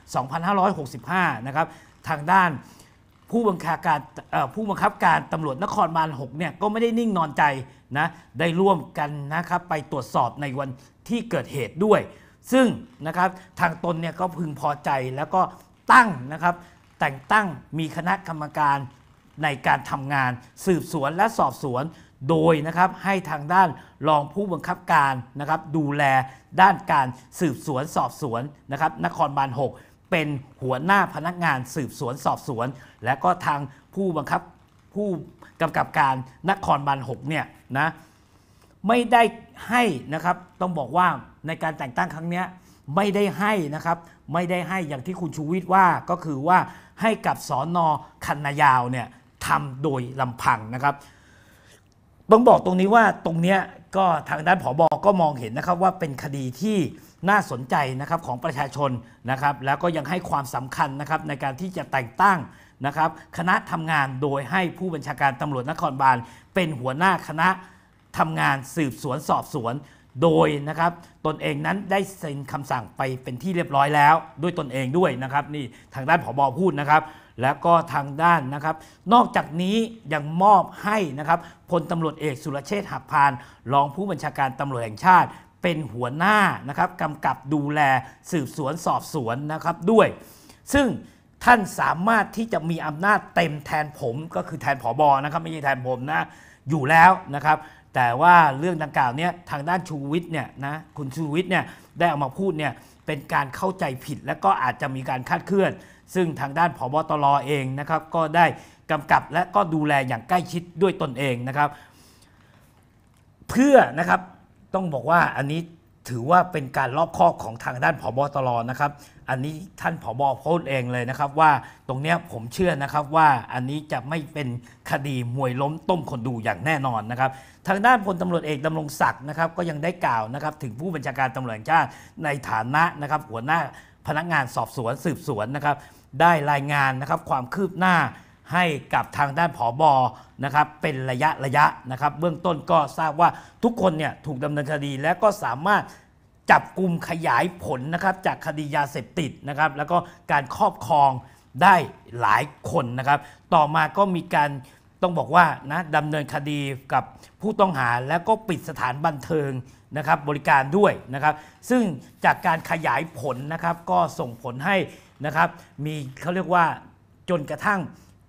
2565นะครับทางด้านผู้บังคับการตำรวจนครบาล6เนี่ยก็ไม่ได้นิ่งนอนใจนะได้ร่วมกันนะครับไปตรวจสอบในวันที่เกิดเหตุด้วยซึ่งนะครับทางตนเนี่ยก็พึงพอใจแล้วก็ตั้งนะครับแต่งตั้งมีคณะกรรมการในการทำงานสืบสวนและสอบสวนโดยนะครับให้ทางด้านรองผู้บังคับการนะครับดูแลด้านการสืบสวนสอบสวนนะครับนครบาล6เป็นหัวหน้าพนักงานสืบสวนสอบสวนและก็ทางผู้กำกับการนครบาล6เนี่ยนะไม่ได้ให้นะครับต้องบอกว่าในการแต่งตั้งครั้งนี้ไม่ได้ให้นะครับไม่ได้ให้อย่างที่คุณชูวิทย์ว่าก็คือว่าให้กับสน.คันนายาวเนี่ยทำโดยลำพังนะครับต้องบอกตรงนี้ว่าตรงนี้ก็ทางด้านผบ.ก็มองเห็นนะครับว่าเป็นคดีที่น่าสนใจนะครับของประชาชนนะครับแล้วก็ยังให้ความสำคัญนะครับในการที่จะแต่งตั้งนะครับคณะทำงานโดยให้ผู้บัญชาการตำรวจนครบาลเป็นหัวหน้าคณะทำงานสืบสวนสอบสวนโดยนะครับตนเองนั้นได้เซ็นคำสั่งไปเป็นที่เรียบร้อยแล้วด้วยตนเองด้วยนะครับนี่ทางด้านผบ.พูดนะครับแล้วก็ทางด้านนะครับนอกจากนี้ยังมอบให้นะครับพลตำรวจเอกสุรเชษฐ์หักพานรองผู้บัญชาการตำรวจแห่งชาติเป็นหัวหน้านะครับกำกับดูแลสืบสวนสอบสวนนะครับด้วยซึ่งท่านสามารถที่จะมีอำนาจเต็มแทนผมก็คือแทนผบ.นะครับไม่ใช่แทนผมนะอยู่แล้วนะครับแต่ว่าเรื่องดังกล่าวเนี่ยทางด้านชูวิทย์เนี่ยนะคุณชูวิทย์เนี่ยได้ออกมาพูดเนี่ยเป็นการเข้าใจผิดและก็อาจจะมีการคลาดเคลื่อนซึ่งทางด้านผบ.ตร.เองนะครับก็ได้กำกับและก็ดูแลอย่างใกล้ชิดด้วยตนเองนะครับเพื่อนะครับต้องบอกว่าอันนี้ถือว่าเป็นการรอบคอบของทางด้านผบ.ตร.นะครับอันนี้ท่านผบ.พูดเองเลยนะครับว่าตรงนี้ผมเชื่อนะครับว่าอันนี้จะไม่เป็นคดีมวยล้มต้มคนดูอย่างแน่นอนนะครับทางด้านพลตำรวจเอกดำรงศักดิ์นะครับก็ยังได้กล่าวนะครับถึงผู้บัญชาการตำรวจแห่งชาติในฐานะนะครับหัวหน้าพนักงานสอบสวนสืบสวนนะครับได้รายงานนะครับความคืบหน้าให้กับทางด้านผบ.นะครับเป็นระยะนะครับเบื้องต้นก็ทราบว่าทุกคนเนี่ยถูกดำเนินคดีและก็สามารถจับกลุ่มขยายผลนะครับจากคดียาเสพติดนะครับแล้วก็การครอบครองได้หลายคนนะครับต่อมาก็มีการต้องบอกว่านะดำเนินคดีกับผู้ต้องหาแล้วก็ปิดสถานบันเทิงนะครับบริการด้วยนะครับซึ่งจากการขยายผลนะครับก็ส่งผลให้นะครับมีเขาเรียกว่าจนกระทั่ง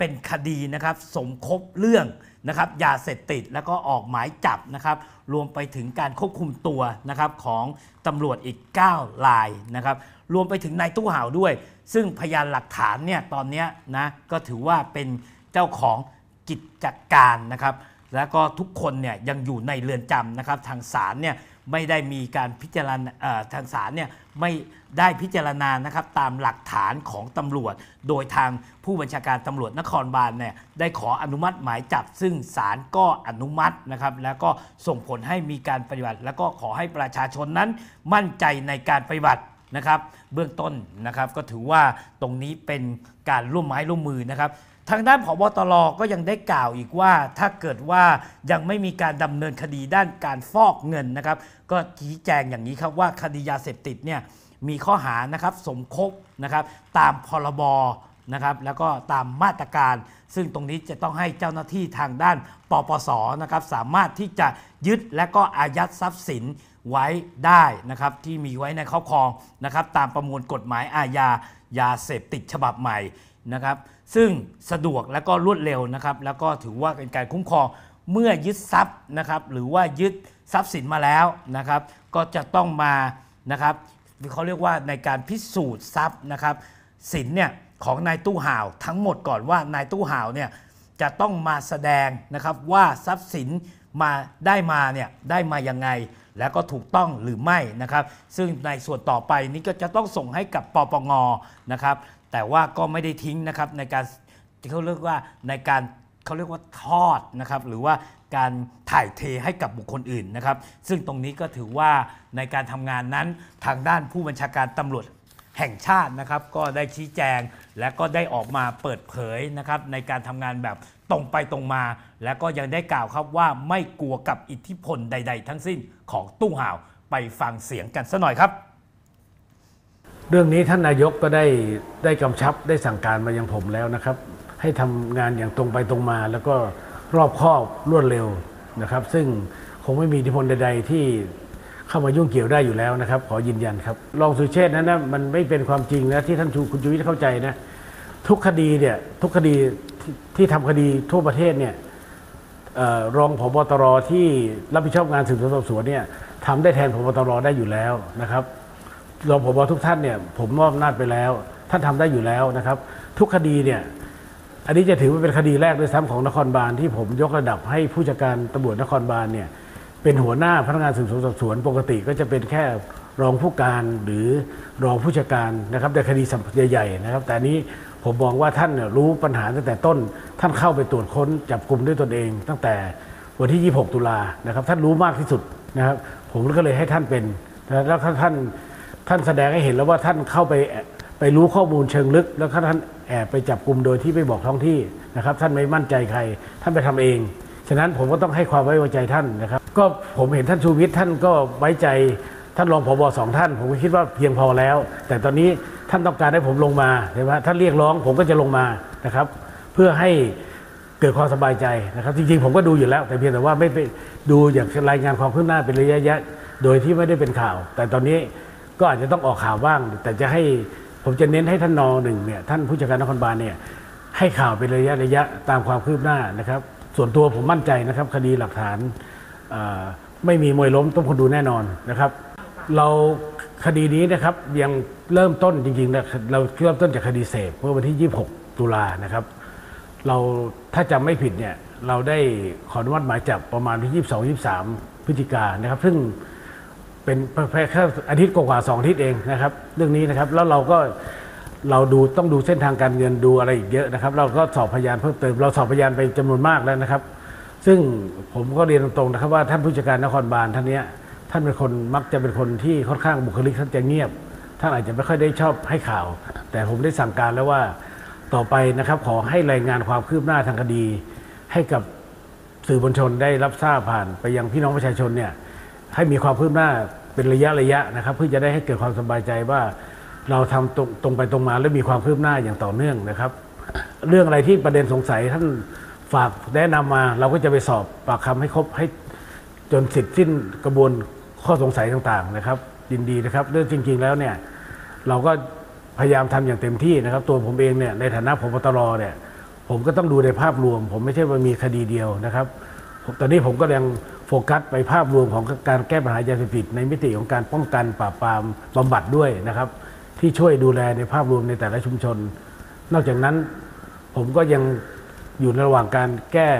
เป็นคดีนะครับสมคบเรื่องนะครับยาเสพติดแล้วก็ออกหมายจับนะครับรวมไปถึงการควบคุมตัวนะครับของตำรวจอีก9รายนะครับรวมไปถึงนายตู้ห่าวด้วยซึ่งพยานหลักฐานเนี่ยตอนนี้นะก็ถือว่าเป็นเจ้าของกิจการนะครับแล้วก็ทุกคนเนี่ยยังอยู่ในเรือนจำนะครับทางศาลเนี่ยไม่ได้มีการพิจารณาทางศาลเนี่ยไม่ได้พิจารณานะครับตามหลักฐานของตำรวจโดยทางผู้บัญชาการตำรวจนครบาลเนี่ยได้ขออนุมัติหมายจับซึ่งศาลก็อนุมัตินะครับแล้วก็ส่งผลให้มีการปฏิบัติแล้วก็ขอให้ประชาชนนั้นมั่นใจในการปฏิบัตินะครับเบื้องต้นนะครับก็ถือว่าตรงนี้เป็นการร่วมไม้ร่วมมือนะครับทางด้านผบ.ตร.ก็ยังได้กล่าวอีกว่าถ้าเกิดว่ายังไม่มีการดำเนินคดีด้านการฟอกเงินนะครับก็ชี้แจงอย่างนี้ครับว่าคดียาเสพติดเนี่ยมีข้อหานะครับสมคบนะครับตามพรบนะครับแล้วก็ตามมาตรการซึ่งตรงนี้จะต้องให้เจ้าหน้าที่ทางด้านปปส.นะครับสามารถที่จะยึดและก็อายัดทรัพย์สินไว้ได้นะครับที่มีไว้ในครอบครองนะครับตามประมวลกฎหมายอาญายาเสพติดฉบับใหม่นะครับซึ่งสะดวกและก็รวดเร็วนะครับแล้วก็ถือว่าเป็นการคุ้มครองเมื่อยึดทรัพย์นะครับหรือว่ายึดทรัพย์สินมาแล้วนะครับก็จะต้องมานะครับเขาเรียกว่าในการพิสูจน์ทรัพย์นะครับสินเนี่ยของนายตู้ห่าวทั้งหมดก่อนว่านายตู้ห่าวเนี่ยจะต้องมาแสดงนะครับว่าทรัพย์สินมาเนี่ยได้มายังไงแล้วก็ถูกต้องหรือไม่นะครับซึ่งในส่วนต่อไปนี้ก็จะต้องส่งให้กับปปงนะครับแต่ว่าก็ไม่ได้ทิ้งนะครับในการเขาเรียกว่าในการเขาเรียกว่าทอดนะครับหรือว่าการถ่ายเทให้กับบุคคลอื่นนะครับซึ่งตรงนี้ก็ถือว่าในการทำงานนั้นทางด้านผู้บัญชาการตำรวจแห่งชาตินะครับก็ได้ชี้แจงและก็ได้ออกมาเปิดเผยนะครับในการทำงานแบบตรงไปตรงมาและก็ยังได้กล่าวครับว่าไม่กลัวกับอิทธิพลใดๆทั้งสิ้นของตู้ห่าวไปฟังเสียงกันสักหน่อยครับเรื่องนี้ท่านนายกก็ได้กำชับได้สั่งการมายังผมแล้วนะครับให้ทำงานอย่างตรงไปตรงมาแล้วก็รอบคอบรวดเร็วนะครับซึ่งคงไม่มีอิทธิพลใดๆที่เข้ามายุ่งเกี่ยวได้อยู่แล้วนะครับขอยืนยันครับรองสุเชษฐ์นั้นนะมันไม่เป็นความจริงนะที่ท่านคุณชูวิทย์เข้าใจนะทุกคดีเนี่ยทุกคดีที่ทำคดีทั่วประเทศเนี่ยรองผบ.ตร.ที่รับผิดชอบงานสืบสวนสอบสวนเนี่ยทำได้แทนผบ.ตร.ได้อยู่แล้วนะครับรองผบ.ทุกท่านเนี่ยผมมอบอำนาจไปแล้วท่านทำได้อยู่แล้วนะครับทุกคดีเนี่ยอันนี้จะถือว่าเป็นคดีแรกด้วยซ้ำของนครบาลที่ผมยกระดับให้ผู้จัดการตำรวจนครบาลเนี่ยเป็นหัวหน้าพนักงานสืบสวนสอบสวนปกติก็จะเป็นแค่รองผู้การหรือรองผู้จัดการนะครับในคดีใหญ่ๆนะครับแต่นี้ผมมองว่าท่านรู้ปัญหาตั้งแต่ต้นท่านเข้าไปตรวจค้นจับกลุ่มด้วยตนเองตั้งแต่วันที่26ตุลานะครับท่านรู้มากที่สุดนะครับผมก็เลยให้ท่านเป็นแล้วท่านแสดงให้เห็นแล้วว่าท่านเข้าไปรู้ข้อมูลเชิงลึกแล้วท่านแอบไปจับกลุ่มโดยที่ไม่บอกท้องที่นะครับท่านไม่มั่นใจใครท่านไปทำเองฉะนั้นผมก็ต้องให้ความไว้วางใจท่านนะครับก็ผมเห็นท่านชูวิทย์ท่านก็ไว้ใจท่านรองผบ.2 ท่านผมก็คิดว่าเพียงพอแล้วแต่ตอนนี้ท่านต้องการให้ผมลงมาใช่ไหมท่านเรียกร้องผมก็จะลงมานะครับเพื่อให้เกิดความสบายใจนะครับจริงๆผมก็ดูอยู่แล้วแต่เพียงแต่ว่าไม่ไปดูอย่างรายงานความคืบหน้าเป็นระยะโดยที่ไม่ได้เป็นข่าวแต่ตอนนี้ก็อาจจะต้องออกข่าวบ้างแต่จะให้ผมจะเน้นให้ท่านน.1เนี่ยท่านผู้จัดการนครบาลเนี่ยให้ข่าวเป็นระยะตามความคืบหน้านะครับส่วนตัวผมมั่นใจนะครับคดีหลักฐานไม่มีมวยล้มต้มคนดูแน่นอนนะครับเราคดีนี้นะครับยังเริ่มต้นจริงๆนะเราเริ่มต้นจากคดีเสพเมื่อวันที่26ตุลานะครับเราถ้าจำไม่ผิดเนี่ยเราได้ขออนุมัติหมายจับประมาณที่22-23พฤศจิกายนนะครับซึ่งเป็นแค่อาทิตย์กว่า2 อาทิตย์เองนะครับเรื่องนี้นะครับแล้วเราต้องดูเส้นทางการเงินดูอะไรอีกเยอะนะครับเราก็สอบพยานเพิ่มเติมเราสอบพยานไปจำนวนมากแล้วนะครับซึ่งผมก็เรียนตรงๆนะครับว่าท่านผู้จัดการนครบาลท่านนี้ท่านเป็นคนมักจะเป็นคนที่ค่อนข้างบุคลิกท่านจะเงียบท่านอาจจะไม่ค่อยได้ชอบให้ข่าวแต่ผมได้สั่งการแล้วว่าต่อไปนะครับขอให้รายงานความคืบหน้าทางคดีให้กับสื่อมวลชนได้รับทราบผ่านไปยังพี่น้องประชาชนเนี่ยให้มีความคืบหน้าเป็นระยะนะครับเพื่อจะได้ให้เกิดความสบายใจว่าเราทำตรงไปตรงมาและมีความคืบหน้าอย่างต่อเนื่องนะครับเรื่องอะไรที่ประเด็นสงสัยท่านฝากแนะนำมาเราก็จะไปสอบปากคำให้ครบให้จนเสร็จสิ้นกระบวนข้อสงสัยต่างๆนะครับยินดีนะครับเรื่องจริงๆแล้วเนี่ยเราก็พยายามทำอย่างเต็มที่นะครับตัวผมเองเนี่ยในฐานะผบ.ตร.เนี่ยผผมก็ต้องดูในภาพรวม ผมไม่ใช่ว่ามีคดีเดียวนะครับตอนนี้ผมก็ยังโฟกัสไปภาพรวมของการแก้ปัญหายาเสพติดในมิติของการป้องกันปราบปรามบำบัดด้วยนะครับที่ช่วยดูแลในภาพรวมในแต่ละชุมชน นอกจากนั้นผมก็ยังอยู่ในระหว่างการแก้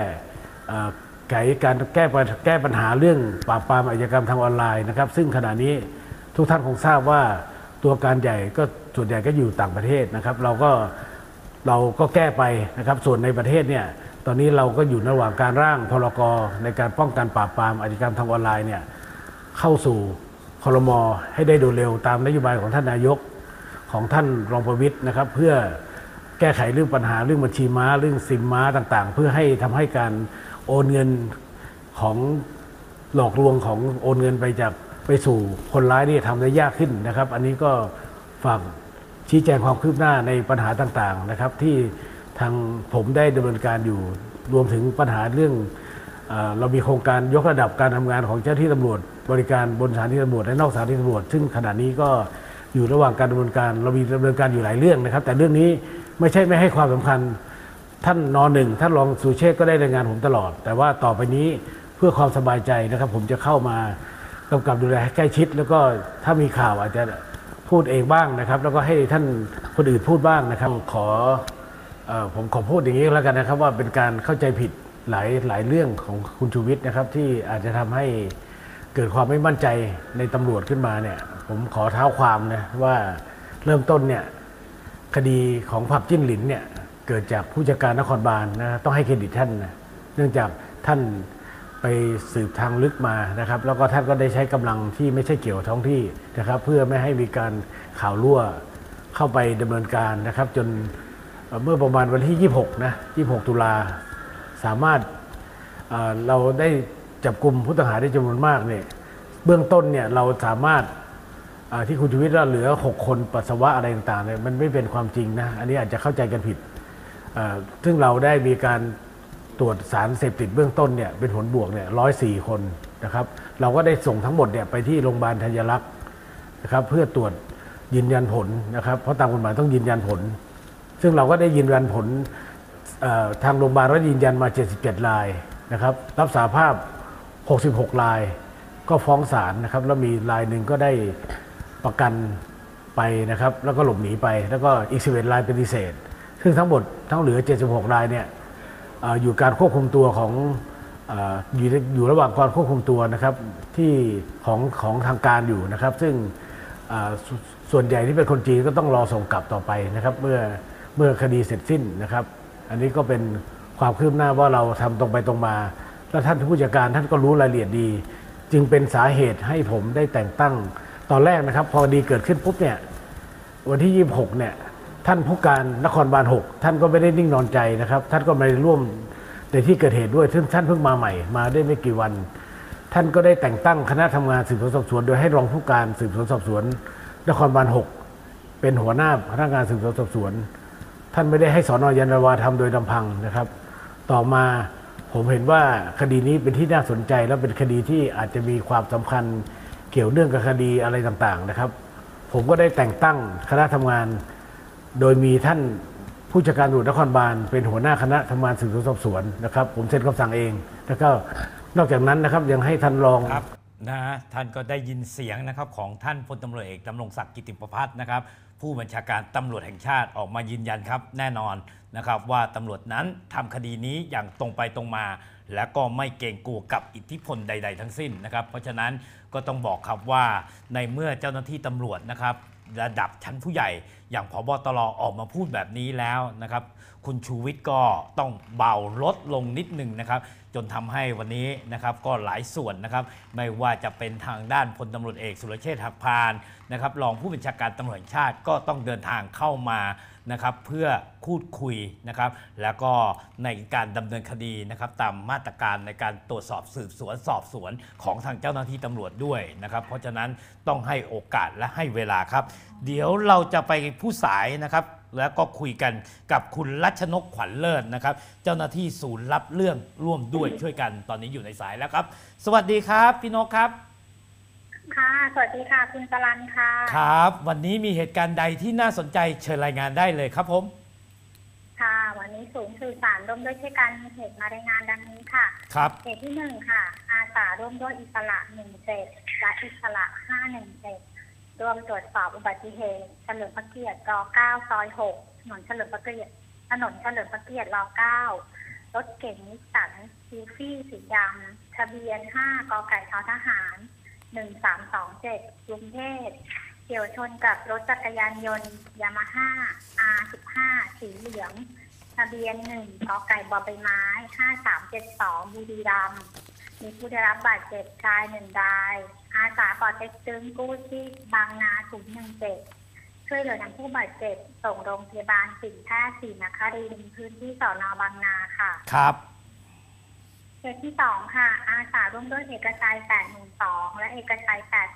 ปัญหาเรื่องปราบปรามอาชญากรรมทางออนไลน์นะครับซึ่งขณะนี้ทุกท่านคงทราบว่าตัวการใหญ่ก็ส่วนใหญ่ก็อยู่ต่างประเทศนะครับเราก็แก้ไปนะครับส่วนในประเทศเนี่ยตอนนี้เราก็อยู่ในระหว่างการร่างพรกในการป้องกันปราบปรามอาชญากรรมทางออนไลน์เนี่ยเข้าสู่ครม.ให้ได้โดยเร็วตามนโยบายของท่านนายกของท่านรองประวิตรนะครับเพื่อแก้ไขเรื่องปัญหาเรื่องบัญชีม้าเรื่องซิมม้าต่างๆเพื่อให้ทำให้การโอนเงินของหลอกลวงของโอนเงินไปสู่คนร้ายนี่ทำได้ยากขึ้นนะครับอันนี้ก็ฝากชี้แจงความคืบหน้าในปัญหาต่างๆนะครับที่ทางผมได้ดำเนินการอยู่รวมถึงปัญหาเรื่องเรามีโครงการยกระดับการทำงานของเจ้าหน้าที่ตำรวจบริการบนสถานีตำรวจและนอกสถานีตำรวจซึ่งขณะนี้ก็อยู่ระหว่างการดำเนินการเรามีดำเนินการอยู่หลายเรื่องนะครับแต่เรื่องนี้ไม่ใช่ไม่ให้ความสำคัญท่านน.หนึ่งท่านรองสุเชษฐ์ก็ได้รายงานผมตลอดแต่ว่าต่อไปนี้เพื่อความสบายใจนะครับผมจะเข้ามากำกับดูแลให้ใกล้ชิดแล้วก็ถ้ามีข่าวอาจจะพูดเองบ้างนะครับแล้วก็ให้ท่านคนอื่นพูดบ้างนะครับผมขอพูดอย่างนี้แล้วกันนะครับว่าเป็นการเข้าใจผิดหลายเรื่องของคุณชูวิทย์นะครับที่อาจจะทำให้เกิดความไม่มั่นใจในตำรวจขึ้นมาเนี่ยผมขอเท้าความนะว่าเริ่มต้นเนี่ยคดีของผับจิ้นหลินเนี่ยเกิดจากผู้จัดการนครบาลนะต้องให้เครดิตท่านนะเนื่องจากท่านไปสืบทางลึกมานะครับแล้วก็ท่านก็ได้ใช้กำลังที่ไม่ใช่เกี่ยวท้องที่นะครับเพื่อไม่ให้มีการข่าวรั่วเข้าไปดำเนินการนะครับจนเมื่อประมาณวันที่26 ตุลาสามารถเราได้จับกลุ่มผู้ต้องหาได้จำนวนมากเนี่ยเบื้องต้นเนี่ยเราสามารถที่คุณชูวิทย์ว่าเหลือ6 คนปัสสาวะอะไรต่างๆเนี่ยมันไม่เป็นความจริงนะอันนี้อาจจะเข้าใจกันผิดซึ่งเราได้มีการตรวจสารเสพติดเบื้องต้นเนี่ยเป็นผลบวกเนี่ย104 คนนะครับเราก็ได้ส่งทั้งหมดเนี่ยไปที่โรงพยาบาลธัญรักษ์นะครับเพื่อตรวจยืนยันผลนะครับเพราะตามกฎหมายต้องยืนยันผลซึ่งเราก็ได้ยืนยันผลทางโรงพยาบาลก็ยืนยันมา77 รายนะครับรับสารภาพ66 รายก็ฟ้องศาลนะครับแล้วมีรายหนึ่งก็ได้ประกันไปนะครับแล้วก็หลบหนีไปแล้วก็อีก11 รายปฏิเสธซึ่งทั้งหมดทั้งเหลือ76 รายเนี่ยอยู่การควบคุมตัวของอยู่ระหว่างการควบคุมตัวนะครับที่ของทางการอยู่นะครับซึ่งส่วนใหญ่ที่เป็นคนจีนก็ต้องรอส่งกลับต่อไปนะครับเมื่อคดีเสร็จสิ้นนะครับอันนี้ก็เป็นความคืบหน้าว่าเราทำตรงไปตรงมาและท่านผู้จัดการท่านก็รู้รายละเอียดดีจึงเป็นสาเหตุให้ผมได้แต่งตั้งตอนแรกนะครับพอคดีเกิดขึ้นปุ๊บเนี่ยวันที่26เนี่ยท่านผู้การนครบาล6ท่านก็ไม่ได้นิ่งนอนใจนะครับท่านก็มาร่วมในที่เกิดเหตุด้วยซึ่งท่านเพิ่งมาใหม่มาได้ไม่กี่วันท่านก็ได้แต่งตั้งคณะทำงานสืบสวนสอบสวนโดยให้รองผู้การสืบสวนสอบสวนนครบาล6เป็นหัวหน้าพนักงานสืบสวนสอบสวนท่านไม่ได้ให้สน.ยานนาวาทำโดยลำพังนะครับต่อมาผมเห็นว่าคดีนี้เป็นที่น่าสนใจและเป็นคดีที่อาจจะมีความสำคัญเกี่ยวเนื่องกับคดีอะไรต่างๆนะครับผมก็ได้แต่งตั้งคณะทำงานโดยมีท่านผู้จัดการตำรวจนครบาลเป็นหัวหน้าคณะทำงานสืบสวนสอบสวนนะครับผมเซ็นคำสั่งเองแล้วก็นอกจากนั้นนะครับยังให้ท่านรองครับนะท่านก็ได้ยินเสียงนะครับของท่านพลตำรวจเอกดำรงศักดิ์กิติประภัสนะครับผู้บัญชาการตำรวจแห่งชาติออกมายืนยันครับแน่นอนนะครับว่าตำรวจนั้นทำคดีนี้อย่างตรงไปตรงมาและก็ไม่เกรงกลัวกับอิทธิพลใดๆทั้งสิ้นนะครับเพราะฉะนั้นก็ต้องบอกครับว่าในเมื่อเจ้าหน้าที่ตำรวจนะครับระดับชั้นผู้ใหญ่อย่างผบ.ตร.ออกมาพูดแบบนี้แล้วนะครับคุณชูวิทย์ก็ต้องเบาลดลงนิดหนึ่งนะครับจนทำให้วันนี้นะครับก็หลายส่วนนะครับไม่ว่าจะเป็นทางด้านพลตำรวจเอกสุรเชษฐ์หักพานนะครับรองผู้บัญชาการตำรวจแห่งชาติก็ต้องเดินทางเข้ามานะครับเพื่อพูดคุยนะครับแล้วก็ในการดำเนินคดีนะครับตามมาตรการในการตรวจสอบสืบสวนสอบสวนของทางเจ้าหน้าที่ตำรวจด้วยนะครับเพราะฉะนั้นต้องให้โอกาสและให้เวลาครับเดี๋ยวเราจะไปผู้สายนะครับแล้วก็คุยกันกับคุณรัชนกขวัญเลิศนะครับเจ้าหน้าที่ศูนย์รับเรื่องร่วมด้วยช่วยกันตอนนี้อยู่ในสายแล้วครับสวัสดีครับพี่นกครับค่ะสวัสดีค่ะคุณสรัญค่ะครับวันนี้มีเหตุการณ์ใดที่น่าสนใจเชิญรายงานได้เลยครับผมค่ะวันนี้ศูนย์สื่อสารร่วมด้วยช่วยกันมีเหตุมารายงานดังนี้ค่ะครับเหตุที่1ค่ะอาสาร่วมด้วยอิสระ17และอิสระ517รวมตรวจสอบอุบัติเหตุเฉลิมพระเกียรติร9ซอย6ถนนเฉลิมพระเกียรติร9รถเก๋งนิสสันซิลฟี่สีดำทะเบียน5กไก่ททหาร1327กรุงเทพเฉี่ยวชนกับรถจักรยานยนต์ยามาฮ่า R15 สีเหลืองทะเบียน1กไก่บอใบไม้5372บุรีรัมย์มีผู้ได้รับบาดเจ็บชาย1รายอาสาปอเต็กตึงกู้ชีพบางนา017ช่วยเหลือนำผู้บาดเจ็บส่งโรงพยาบาลสินแพทย์ศรีนครินทร์พื้นที่สน.บางนาค่ะครับเหตุที่2ค่ะอาสาร่วมด้วยเอกชัย812และเอกชัย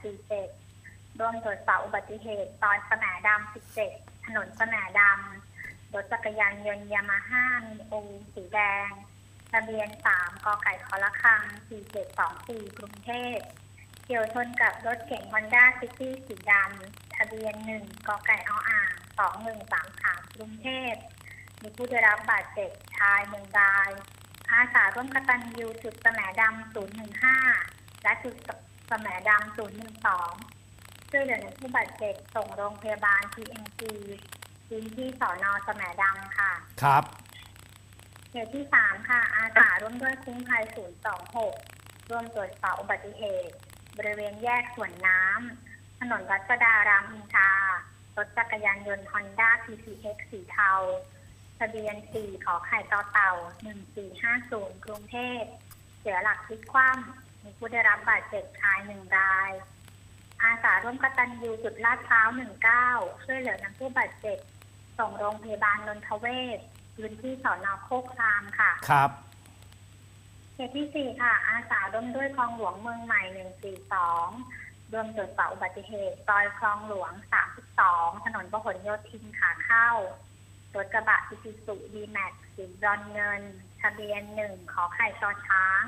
847ร่วมตรวจสอบอุบัติเหตุซอยแสมดำ17ถนนแสมดำรถจักรยานยนต์ยามาฮ่ามีโอสีแดงทะเบียน3กไก่คละคัง4724กรุงเทพเฉี่ยวชนกับรถเก๋งฮอนด้าซิตี้สีดำทะเบียน1กไก่อ่าง2133กรุงเทพมีผู้ได้รับบาดเจ็บชาย1รายอาสาร่วมกตัญญูจุดแสมดำ015และจุดแสมดำ012ช่วยเหลือผู้บาดเจ็บส่งโรงพยาบาล TNG พื้นที่สน.แสมดำค่ะครับเหตุที่3ค่ะอาสาร่วมด้วยคุ้มภัย026ร่วมตรวจสอบอุบัติเหตุบริเวณแยกสวนน้ำถนนรัชดารามอินทรารถจักรยานยนต์ Honda PCX สีเทาทะเบียน4ขอไข่ต่อเต่า1450กรุงเทพเสียหลักพลิกคว่ำมีผู้ได้รับบาดเจ็บชาย1รายอาสาร่วมกตัญญูจุดลาดพร้าว19ช่วยเหลือนำผู้บาดเจ็บส่งโรงพยาบาลนนทเวศพื้นที่สน.โคกครามค่ะครับเหตุที่4ค่ะอาสาร่วมด้วยคลองหลวงเมืองใหม่142รวมตรวจสอบอุบัติเหตุซอยคลองหลวง32ถนนพหลโยธินขาเข้ารถกระบะอิซูซุดีแม็กซ์สีบรอนซ์เงินทะเบียน1ขอไข่ชอช้าง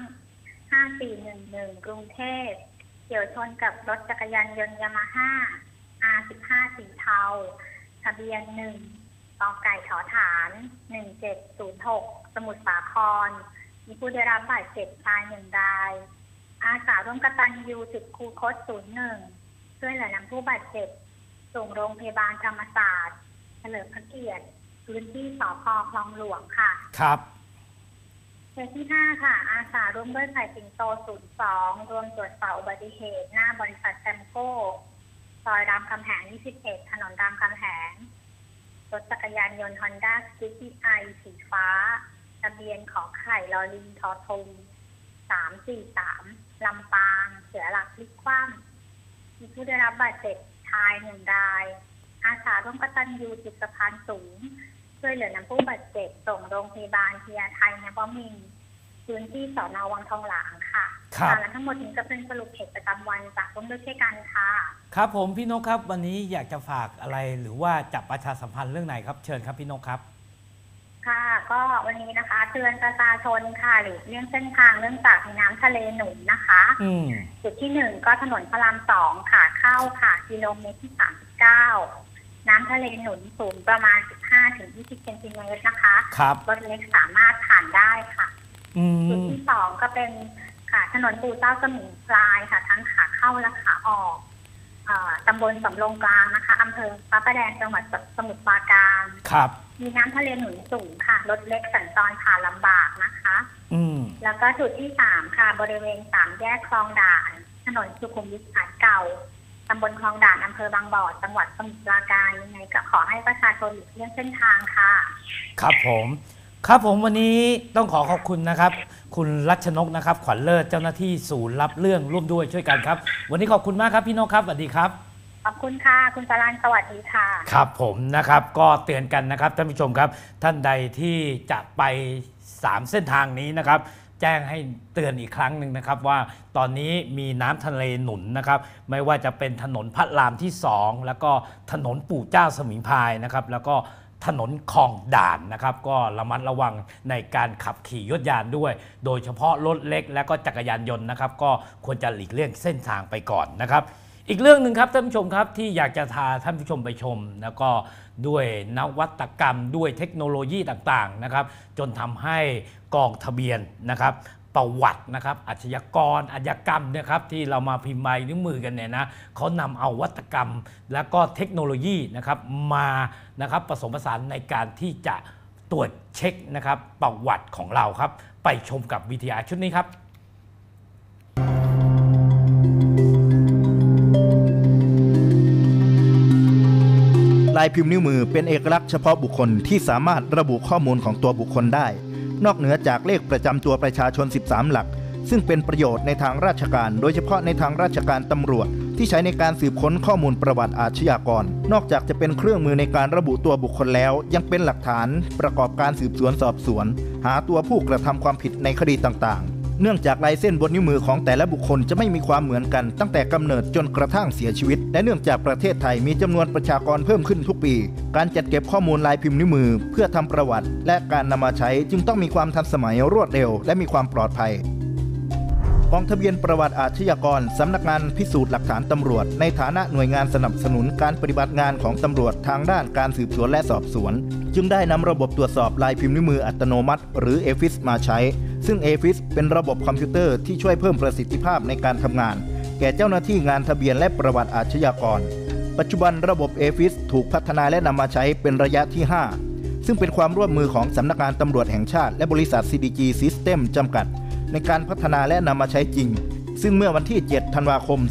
5411กรุงเทพเฉี่ยวชนกับรถจักรยานยนต์ยามาฮ่า R15 สีเทาทะเบียน1กไก่ถฐาน1706สมุทรสาครมีผู้ได้รับบาดเจ็บชาย1รายอาสาร่วมกตัญญูจุดคูคต01ช่วยเหลือนำผู้บาดเจ็บส่งโรงพยาบาลธรรมศาสตร์เฉลิมพระเกียรติพื้นที่สพ.คลองหลวงค่ะครับเหตุที่5ค่ะอาสาร่วมด้วยไผ่สิงโต02รวมตรวจสอบอุบัติเหตุหน้าบริษัทแซมโก้ซอยรามคำแหง21ถนนรามคำแหงรถจักรยานยนต์ Honda City i สีฟ้าทะเบียนขอไข่ลอลิงทอทง343ลำปางเสียหลักพลิกคว่ำมีผู้ได้รับบาดเจ็บชาย1รายอาสาร่วมกตัญญูจุดสะพานสูงช่วยเหลือนำผู้บาดเจ็บส่งโรงพยาบาลพญาไทนวมินทร์พื้นที่สน.วังทองหลางค่ะครับและทั้งหมดนี้ก็เป็นสรุปเหตุประจำวันจากร่วมด้วยช่วยกันค่ะครับผมพี่นกครับวันนี้อยากจะฝากอะไรหรือว่าจะประชาสัมพันธ์เรื่องไหนครับเชิญครับพี่นกครับค่ะก็วันนี้นะคะเตือนประชาชนค่ะหลีกเลี่ยงเส้นทางเนื่องจากมีน้ำทะเลหนุนนะคะ จุดที่1ก็ถนนพระราม2ค่ะเข้าค่ะกิโลเมตรที่39น้ำทะเลหนุนสูงประมาณ 15-20 เซนติเมตรนะคะครับรถเล็กสามารถผ่านได้ค่ะจุดที่2ก็เป็นค่ะถนนปู่เจ้าสมิงพรายค่ะทั้งขาเข้าและขาออกตำบลสำโรงกลางนะคะอำเภอพระประแดงจังหวัดสมุทรปราการครับมีน้ำทะเลหนุนสูงค่ะรถเล็กสัญจรผ่านลำบากนะคะแล้วก็จุดที่3ค่ะบริเวณ3แยกคลองด่านถนนสุขุมวิทสายเก่าตำบลคลองด่านอำเภอบางบ่อจังหวัดสมุทรปราการยังไงก็ขอให้ประชาชนหลีกเลี่ยงเส้นทางค่ะครับผมวันนี้ต้องขอบคุณนะครับคุณรัชนกนะครับขวัญเลิศเจ้าหน้าที่ศูนย์รับเรื่องร่วมด้วยช่วยกันครับวันนี้ขอบคุณมากครับพี่นกครับสวัสดีครับขอบคุณค่ะคุณจรัญสวัสดีค่ะครับผมนะครับก็เตือนกันนะครับท่านผู้ชมครับท่านใดที่จะไป3เส้นทางนี้นะครับแจ้งให้เตือนอีกครั้งหนึ่งนะครับว่าตอนนี้มีน้ำทะเลหนุนนะครับไม่ว่าจะเป็นถนนพระรามที่2แล้วก็ถนนปู่เจ้าสมิงพรายนะครับแล้วก็ถนนคลองด่านนะครับก็ระมัดระวังในการขับขี่ยวดยานด้วยโดยเฉพาะรถเล็กและก็จักรยานยนต์นะครับก็ควรจะหลีกเลี่ยงเส้นทางไปก่อนนะครับอีกเรื่องหนึ่งครับท่านผู้ชมครับที่อยากจะพาท่านผู้ชมไปชมแล้วก็ด้วยนวัตกรรมด้วยเทคโนโลยีต่างๆนะครับจนทำให้กองทะเบียนนะครับประวัตินะครับอาชญากรอาชญากรรมนะครับที่เรามาพิมพ์ลายนิ้วมือกันเนี่ยนะเขานำเอาวัตกรรมและก็เทคโนโลยีนะครับมานะครับผสมผสานในการที่จะตรวจเช็คนะครับประวัติของเราครับไปชมกับวิทยาชุดนี้ครับลายพิมพ์นิ้วมือเป็นเอกลักษณ์เฉพาะบุคคลที่สามารถระบุข้อมูลของตัวบุคคลได้นอกเหนือจากเลขประจำตัวประชาชน13หลักซึ่งเป็นประโยชน์ในทางราชการโดยเฉพาะในทางราชการตำรวจที่ใช้ในการสืบค้นข้อมูลประวัติอาชญากรนอกจากจะเป็นเครื่องมือในการระบุตัวบุคคลแล้วยังเป็นหลักฐานประกอบการสืบสวนสอบสวนหาตัวผู้กระทำความผิดในคดีต่างๆเนื่องจากลายเส้นบนนิ้วมือของแต่ละบุคคลจะไม่มีความเหมือนกันตั้งแต่กำเนิดจนกระทั่งเสียชีวิตและเนื่องจากประเทศไทยมีจำนวนประชากรเพิ่มขึ้นทุกปีการจัดเก็บข้อมูลลายพิมพ์นิ้วมือเพื่อทำประวัติและการนำมาใช้จึงต้องมีความทันสมัยรวดเร็วและมีความปลอดภัยกองทะเบียนประวัติอาชญากรสำนักงานพิสูจน์หลักฐานตำรวจในฐานะหน่วยงานสนับสนุนการปฏิบัติงานของตำรวจทางด้านการสืบสวนและสอบสวนจึงได้นำระบบตรวจสอบลายพิมพ์นิ้วมืออัตโนมัติหรือ AFIS มาใช้ซึ่ง AFIS เป็นระบบคอมพิวเตอร์ที่ช่วยเพิ่มประสิทธิภาพในการทำงานแก่เจ้าหน้าที่งานทะเบียนและประวัติอาชญากรปัจจุบันระบบ AFIS ถูกพัฒนาและนำมาใช้เป็นระยะที่ 5ซึ่งเป็นความร่วมมือของสำนักงานตำรวจแห่งชาติและบริษัท CDG System จำกัดในการพัฒนาและนำมาใช้จริงซึ่งเมื่อวันที่ 7 ธันวาคม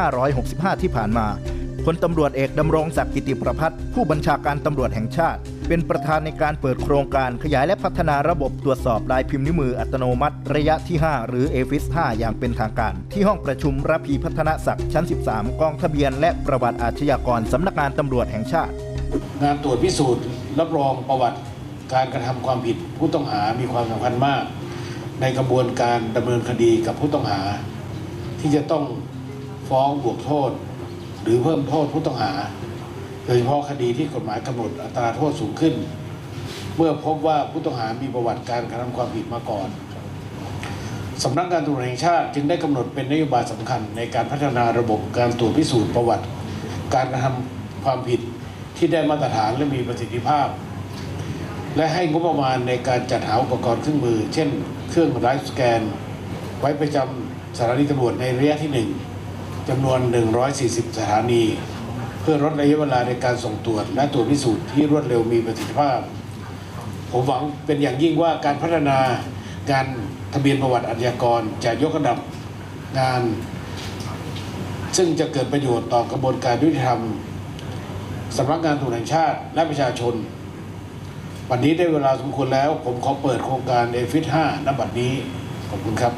2565 ที่ผ่านมาพลตำรวจเอกดำรงศักดิ์กิติประภัตรผู้บัญชาการตำรวจแห่งชาติเป็นประธานในการเปิดโครงการขยายและพัฒนาระบบตรวจสอบลายพิมพ์นิ้วมืออัตโนมัติระยะที่ 5 หรือ AFIS 5 อย่างเป็นทางการที่ห้องประชุมระพีพัฒนศักดิ์ชั้น 13 กองทะเบียนและประวัติอาชญากรสำนักงานตำรวจแห่งชาติงานตรวจพิสูจน์รับรองประวัติการกระทำความผิดผู้ต้องหามีความสำคัญมากในกระบวนการดำเนินคดีกับผู้ต้องหาที่จะต้องฟ้องบวกโทษหรือเพิ่มโทษผู้ต้องหาโดยเฉพาะคดีที่กฎหมายกำหนดอัตราโทษสูงขึ้นเมื่อพบว่าผู้ต้องหามีประวัติการกระทำความผิดมาก่อนสำนักงานตำรวจแห่งชาติจึงได้กำหนดเป็นนโยบายสำคัญในการพัฒนาระบบการตรวจพิสูจน์ประวัติการกระทำความผิดที่ได้มาตรฐานและมีประสิทธิภาพและให้งบประมาณในการจัดหาอุปกรณ์เครื่องมือเช่นเครื่องไลฟ์สแกนไว้ประจำสถานีตำรวจในระยะที่1จำนวน140สถานีเพื่อลดระยะเวลาในการส่งตรวจและตรวจพิสูจน์ที่รวดเร็วมีประสิทธิภาพผมหวังเป็นอย่างยิ่งว่าการพัฒนาการทะเบียนประวัติอาชญากรจะยกระดับงานซึ่งจะเกิดประโยชน์ต่อกระบวนการยุติธรรมสำนักงานตำรวจแห่งชาติและประชาชนวันนี้ได้เวลาสมควรแล้วผมขอเปิดโครงการ AFIS 5 ณ บัดนี้ขอบคุณครับ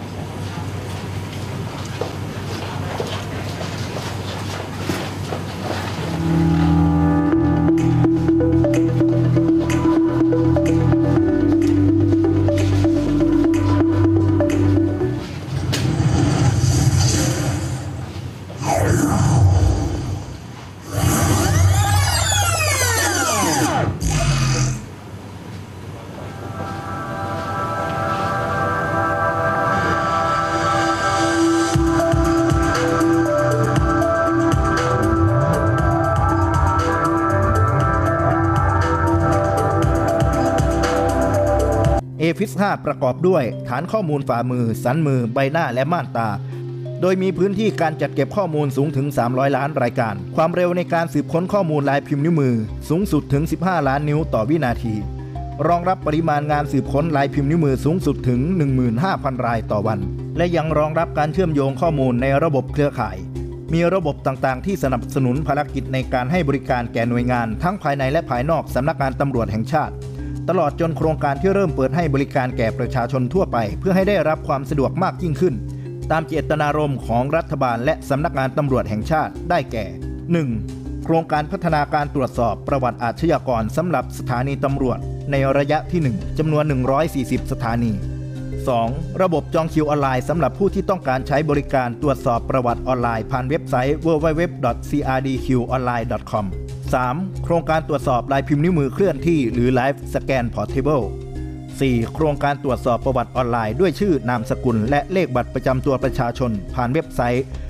AFIS 5 ประกอบด้วยฐานข้อมูลฝ่ามือสันมือใบหน้าและม่านตาโดยมีพื้นที่การจัดเก็บข้อมูลสูงถึง300ล้านรายการความเร็วในการสืบค้นข้อมูลลายพิมพ์นิ้วมือสูงสุดถึง15ล้านนิ้วต่อวินาทีรองรับปริมาณงานสืบค้นลายพิมพ์นิ้วมือสูงสุดถึง 15,000 รายต่อวันและยังรองรับการเชื่อมโยงข้อมูลในระบบเครือข่ายมีระบบต่างๆที่สนับสนุนภารกิจในการให้บริการแก่หน่วยงานทั้งภายในและภายนอกสำนักงานตำรวจแห่งชาติตลอดจนโครงการที่เริ่มเปิดให้บริการแก่ประชาชนทั่วไปเพื่อให้ได้รับความสะดวกมากยิ่งขึ้นตามเจตนารมณ์ของรัฐบาลและสำนักงานตำรวจแห่งชาติได้แก่ 1. โครงการพัฒนาการตรวจสอบประวัติอาชญากรสำหรับสถานีตำรวจในระยะที่ 1จำนวน140สถานี 2. ระบบจองคิวออนไลน์สำหรับผู้ที่ต้องการใช้บริการตรวจสอบประวัติออนไลน์ผ่านเว็บไซต์ www.crdqonline.com 3. โครงการตรวจสอบลายพิมพ์นิ้วมือเคลื่อนที่หรือ Live Scan Portable 4. โครงการตรวจสอบประวัติออนไลน์ด้วยชื่อนามสกุลและเลขบัตรประจำตัวประชาชนผ่านเว็บไซต์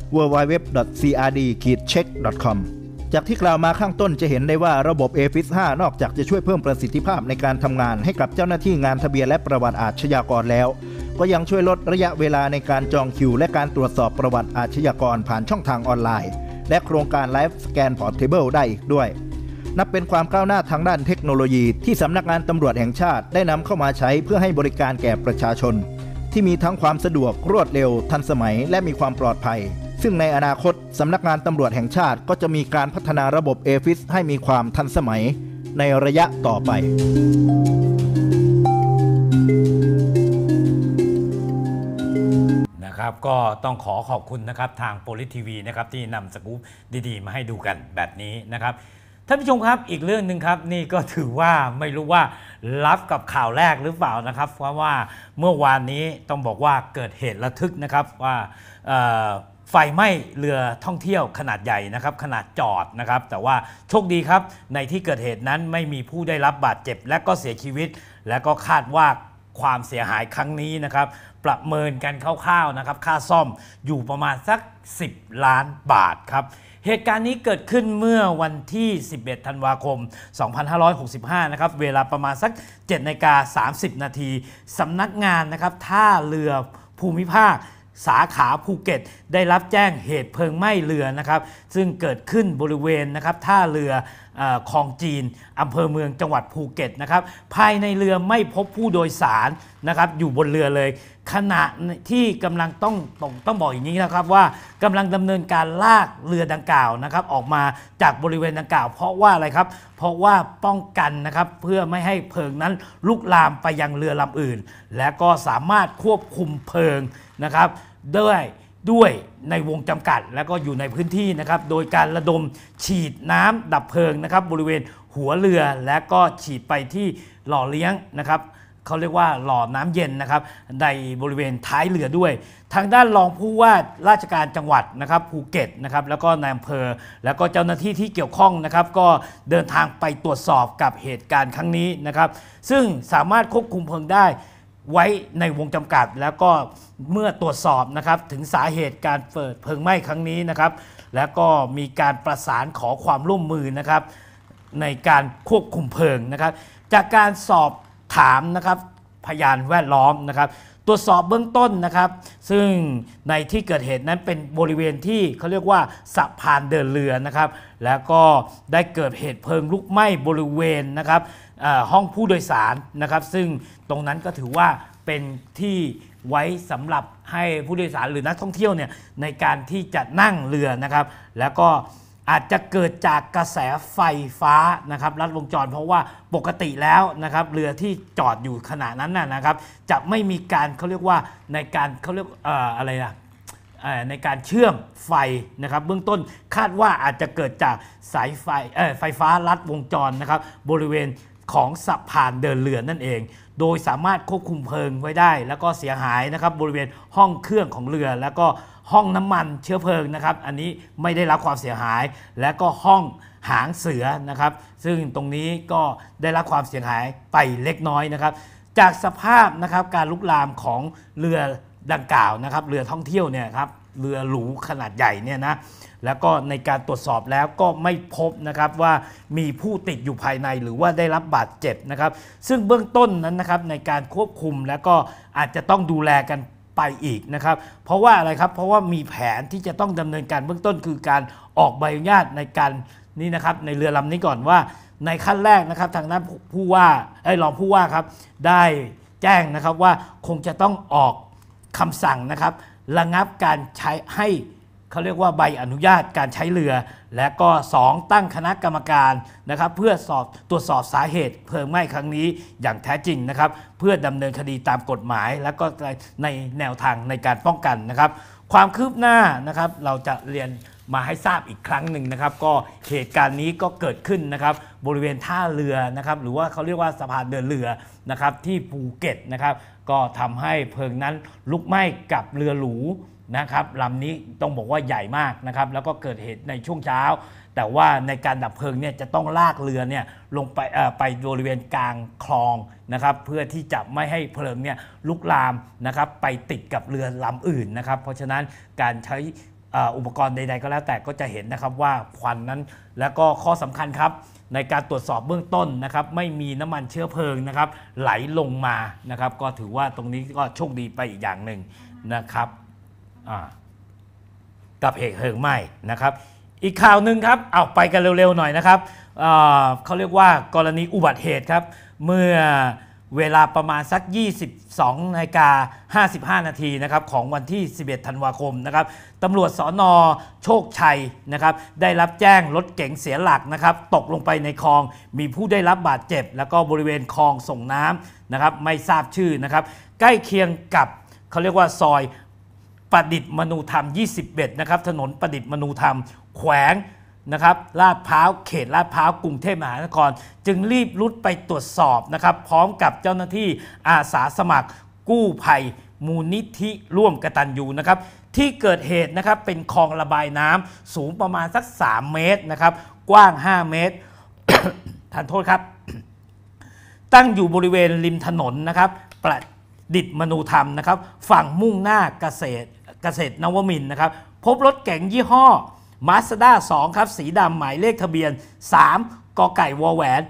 www.crd-check.com จากที่กล่าวมาข้างต้นจะเห็นได้ว่าระบบ AFIS 5 นอกจากจะช่วยเพิ่มประสิทธิภาพในการทำงานให้กับเจ้าหน้าที่งานทะเบียนและประวัติอาชญากรแล้วก็ยังช่วยลดระยะเวลาในการจองคิวและการตรวจสอบประวัติอาชญากรผ่านช่องทางออนไลน์และโครงการ Live Scan Portable ได้อีกด้วยนับเป็นความก้าวหน้าทางด้านเทคโนโลยีที่สำนักงานตำรวจแห่งชาติได้นำเข้ามาใช้เพื่อให้บริการแก่ประชาชนที่มีทั้งความสะดวกรวดเร็วทันสมัยและมีความปลอดภัยซึ่งในอนาคตสำนักงานตำรวจแห่งชาติก็จะมีการพัฒนาระบบ AFIS ให้มีความทันสมัยในระยะต่อไปนะครับก็ต้องขอบคุณนะครับทางโพลิสทีวีนะครับที่นำสกู๊ปดีๆมาให้ดูกันแบบนี้นะครับท่านผู้ชมครับอีกเรื่องหนึ่งครับนี่ก็ถือว่าไม่รู้ว่ารับกับข่าวแรกหรือเปล่านะครับเพราะว่าเมื่อวานนี้ต้องบอกว่าเกิดเหตุระทึกนะครับว่าไฟไหม้เรือท่องเที่ยวขนาดใหญ่นะครับขนาดจอดนะครับแต่ว่าโชคดีครับในที่เกิดเหตุนั้นไม่มีผู้ได้รับบาดเจ็บและก็เสียชีวิตและก็คาดว่าความเสียหายครั้งนี้นะครับประเมินกันคร่าวๆนะครับค่าซ่อมอยู่ประมาณสัก10 ล้านบาทครับเหตุการณ์นี้เกิดขึ้นเมื่อวันที่11ธันวาคม2565นะครับเวลาประมาณสัก 7:30 นาทีสำนักงานนะครับท่าเรือภูมิภาคสาขาภูเก็ตได้รับแจ้งเหตุเพลิงไหม้เรือนะครับซึ่งเกิดขึ้นบริเวณนะครับท่าเรือคลองจีนอำเภอเมืองจังหวัดภูเก็ตนะครับภายในเรือไม่พบผู้โดยสารนะครับอยู่บนเรือเลยขณะที่กำลังต้องบอกอย่างนี้นะครับว่ากำลังดำเนินการลากเรือดังกล่าวนะครับออกมาจากบริเวณดังกล่าวเพราะว่าอะไรครับเพราะว่าป้องกันนะครับเพื่อไม่ให้เพลิงนั้นลุกลามไปยังเรือลำอื่นและก็สามารถควบคุมเพลิงนะครับด้วยในวงจำกัดแล้วก็อยู่ในพื้นที่นะครับโดยการระดมฉีดน้ำดับเพลิงนะครับบริเวณหัวเรือและก็ฉีดไปที่หล่อเลี้ยงนะครับเขาเรียกว่าหล่อน้ำเย็นนะครับในบริเวณท้ายเรือด้วยทางด้านรองผู้ว่าราชการจังหวัดนะครับภูเก็ตนะครับแล้วก็นายอำเภอแล้วก็เจ้าหน้าที่ที่เกี่ยวข้องนะครับก็เดินทางไปตรวจสอบกับเหตุการณ์ครั้งนี้นะครับซึ่งสามารถควบคุมเพลิงได้ไว้ในวงจำกัดแล้วก็เมื่อตรวจสอบนะครับถึงสาเหตุการเกิดเพลิงไหม้ครั้งนี้นะครับแล้วก็มีการประสานขอความร่วมมือนะครับในการควบคุมเพลิงนะครับจากการสอบถามนะครับพยานแวดล้อมนะครับตรวจสอบเบื้องต้นนะครับซึ่งในที่เกิดเหตุนั้นเป็นบริเวณที่เขาเรียกว่าสะพานเดินเรือนะครับแล้วก็ได้เกิดเหตุเพลิงลุกไหม้บริเวณนะครับห้องผู้โดยสารนะครับซึ่งตรงนั้นก็ถือว่าเป็นที่ไว้สำหรับให้ผู้โดยสารหรือนักท่องเที่ยวเนี่ยในการที่จะนั่งเรือนะครับแล้วก็อาจจะเกิดจากกระแสไฟฟ้านะครับลัดวงจรเพราะว่าปกติแล้วนะครับเรือที่จอดอยู่ขณะนั้นนะครับจะไม่มีการเขาเรียกว่าในการเขาเรียกอะไรนะในการเชื่อมไฟนะครับเบื้องต้นคาดว่าอาจจะเกิดจากสายไฟฟ้าลัดวงจรนะครับบริเวณของสะพานเดินเรือนั่นเองโดยสามารถควบคุมเพลิงไว้ได้แล้วก็เสียหายนะครับบริเวณห้องเครื่องของเรือแล้วก็ห้องน้ำมันเชื้อเพลิงนะครับอันนี้ไม่ได้รับความเสียหายและก็ห้องหางเสือนะครับซึ่งตรงนี้ก็ได้รับความเสียหายไปเล็กน้อยนะครับจากสภาพนะครับการลุกลามของเรือดังกล่าวนะครับเรือท่องเที่ยวเนี่ยครับเรือหรูขนาดใหญ่เนี่ยนะแล้วก็ในการตรวจสอบแล้วก็ไม่พบนะครับว่ามีผู้ติดอยู่ภายในหรือว่าได้รับบาดเจ็บนะครับซึ่งเบื้องต้นนั้นนะครับในการควบคุมแล้วก็อาจจะต้องดูแลกันไปอีกนะครับเพราะว่าอะไรครับเพราะว่ามีแผนที่จะต้องดำเนินการเบื้องต้นคือการออกใบอนุญาตในการนี่นะครับในเรือลำนี้ก่อนว่าในขั้นแรกนะครับทางด้านผู้ว่ารองผู้ว่าครับได้แจ้งนะครับว่าคงจะต้องออกคำสั่งนะครับระงับการใช้ให้เขาเรียกว่าใบอนุญาตการใช้เรือและก็2ตั้งคณะกรรมการนะครับเพื่อตรวจสอบสาเหตุเพลิงไหม้ครั้งนี้อย่างแท้จริงนะครับเพื่อดำเนินคดีตามกฎหมายและก็ในแนวทางในการป้องกันนะครับความคืบหน้านะครับเราจะเรียนมาให้ทราบอีกครั้งหนึ่งนะครับก็เหตุการณ์นี้ก็เกิดขึ้นนะครับบริเวณท่าเรือนะครับหรือว่าเขาเรียกว่าสะพานเดินเรือนะครับที่ภูเก็ตนะครับก็ทำให้เพลิงนั้นลุกไหม้กับเรือหรูนะครับลำนี้ต้องบอกว่าใหญ่มากนะครับแล้วก็เกิดเหตุในช่วงเช้าแต่ว่าในการดับเพลิงเนี่ยจะต้องลากเรือเนี่ยลงไปบริเวณกลางคลองนะครับเพื่อที่จะไม่ให้เพลิงเนี่ยลุกลามนะครับไปติดกับเรือลำอื่นนะครับเพราะฉะนั้นการใช้อุปกรณ์ใดๆก็แล้วแต่ก็จะเห็นนะครับว่าควันนั้นแล้วก็ข้อสำคัญครับในการตรวจสอบเบื้องต้นนะครับไม่มีน้ำมันเชื้อเพลิงนะครับไหลลงมานะครับก็ถือว่าตรงนี้ก็โชคดีไปอีกอย่างหนึ่งนะครับกับเหตุเพลิงไหม้นะครับอีกข่าวหนึ่งครับเอาไปกันเร็วๆหน่อยนะครับเขาเรียกว่ากรณีอุบัติเหตุครับเมื่อเวลาประมาณสัก 22:55 นาทีนะครับของวันที่ 11 ธันวาคมนะครับตำรวจสน.โชคชัยนะครับได้รับแจ้งรถเก๋งเสียหลักนะครับตกลงไปในคลองมีผู้ได้รับบาดเจ็บแล้วก็บริเวณคลองส่งน้ำนะครับไม่ทราบชื่อนะครับใกล้เคียงกับเขาเรียกว่าซอยประดิษฐ์มนูธรรม 21 นะครับถนนประดิษฐ์มนูธรรมแขวงนะครับลาดพร้าวเขตลาดพร้าวกรุงเทพมหานครจึงรีบรุดไปตรวจสอบนะครับพร้อมกับเจ้าหน้าที่อาสาสมัครกู้ภัยมูลนิธิร่วมกตัญญูนะครับที่เกิดเหตุนะครับเป็นคลองระบายน้ำสูงประมาณสัก3 เมตรนะครับกว้าง5 เมตร ทานโทษครับ ตั้งอยู่บริเวณริมถนนนะครับประดิษฐ์มนูธรรมนะครับฝั่งมุ่งหน้าเกษตรนวมินทร์นะครับพบรถเก๋งยี่ห้อMazda 2ครับสีดำหมายเลขทะเบียน3กไก่วแหวน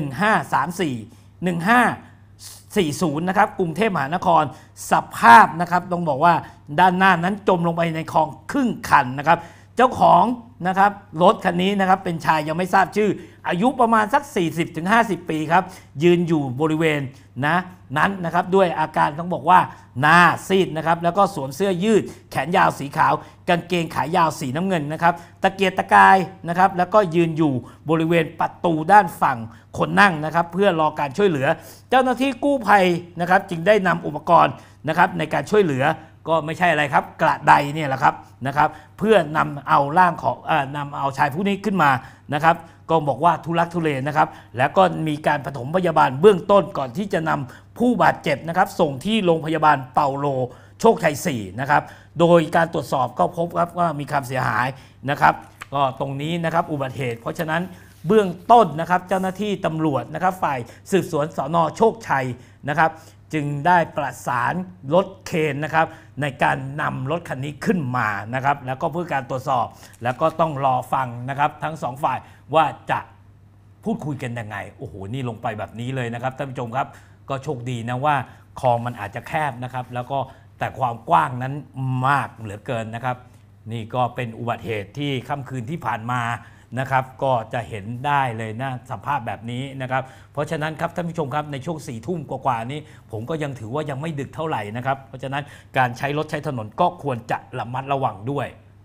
1540นะครับกรุงเทพมหานครสภาพนะครับต้องบอกว่าด้านหน้านั้นจมลงไปในคลองครึ่งคันนะครับเจ้าของนะครับรถคันนี้นะครับเป็นชายยังไม่ทราบชื่ออายุประมาณสัก 40-50 ปีครับยืนอยู่บริเวณนั้นนะครับด้วยอาการต้องบอกว่าหน้าซีดนะครับแล้วก็สวมเสื้อยืดแขนยาวสีขาวกางเกงขายาวสีน้ำเงินนะครับตะเกียกตะกายนะครับแล้วก็ยืนอยู่บริเวณประตูด้านฝั่งคนนั่งนะครับเพื่อรอการช่วยเหลือเจ้าหน้าที่กู้ภัยนะครับจึงได้นำอุปกรณ์นะครับในการช่วยเหลือก็ไม่ใช่อะไรครับกระไดเนี่ยแหละครับนะครับเพื่อนำเอาร่างของนำเอาชายผู้นี้ขึ้นมานะครับก็บอกว่าทุลักทุเลนะครับแล้วก็มีการปฐมพยาบาลเบื้องต้นก่อนที่จะนำผู้บาดเจ็บนะครับส่งที่โรงพยาบาลเปาโลโชคชัย4นะครับโดยการตรวจสอบก็พบครับว่ามีความเสียหายนะครับก็ตรงนี้นะครับอุบัติเหตุเพราะฉะนั้นเบื้องต้นนะครับเจ้าหน้าที่ตำรวจนะครับฝ่ายสืบสวนสน.โชคชัยนะครับจึงได้ประสานรถเคนนะครับในการนำรถคันนี้ขึ้นมานะครับแล้วก็เพื่อการตรวจสอบแล้วก็ต้องรอฟังนะครับทั้งสองฝ่ายว่าจะพูดคุยกันยังไงโอ้โหนี่ลงไปแบบนี้เลยนะครับท่านผู้ชมครับก็โชคดีนะว่าคลองมันอาจจะแคบนะครับแล้วก็แต่ความกว้างนั้นมากเหลือเกินนะครับนี่ก็เป็นอุบัติเหตุที่ค่ำคืนที่ผ่านมานะครับก็จะเห็นได้เลยนะสภาพแบบนี้นะครับเพราะฉะนั้นครับท่านผู้ชมครับในช่วง4 ทุ่มกว่าๆนี้ผมก็ยังถือว่ายังไม่ดึกเท่าไหร่นะครับเพราะฉะนั้นการใช้รถใช้ถนนก็ควรจะระมัดระวังด้วย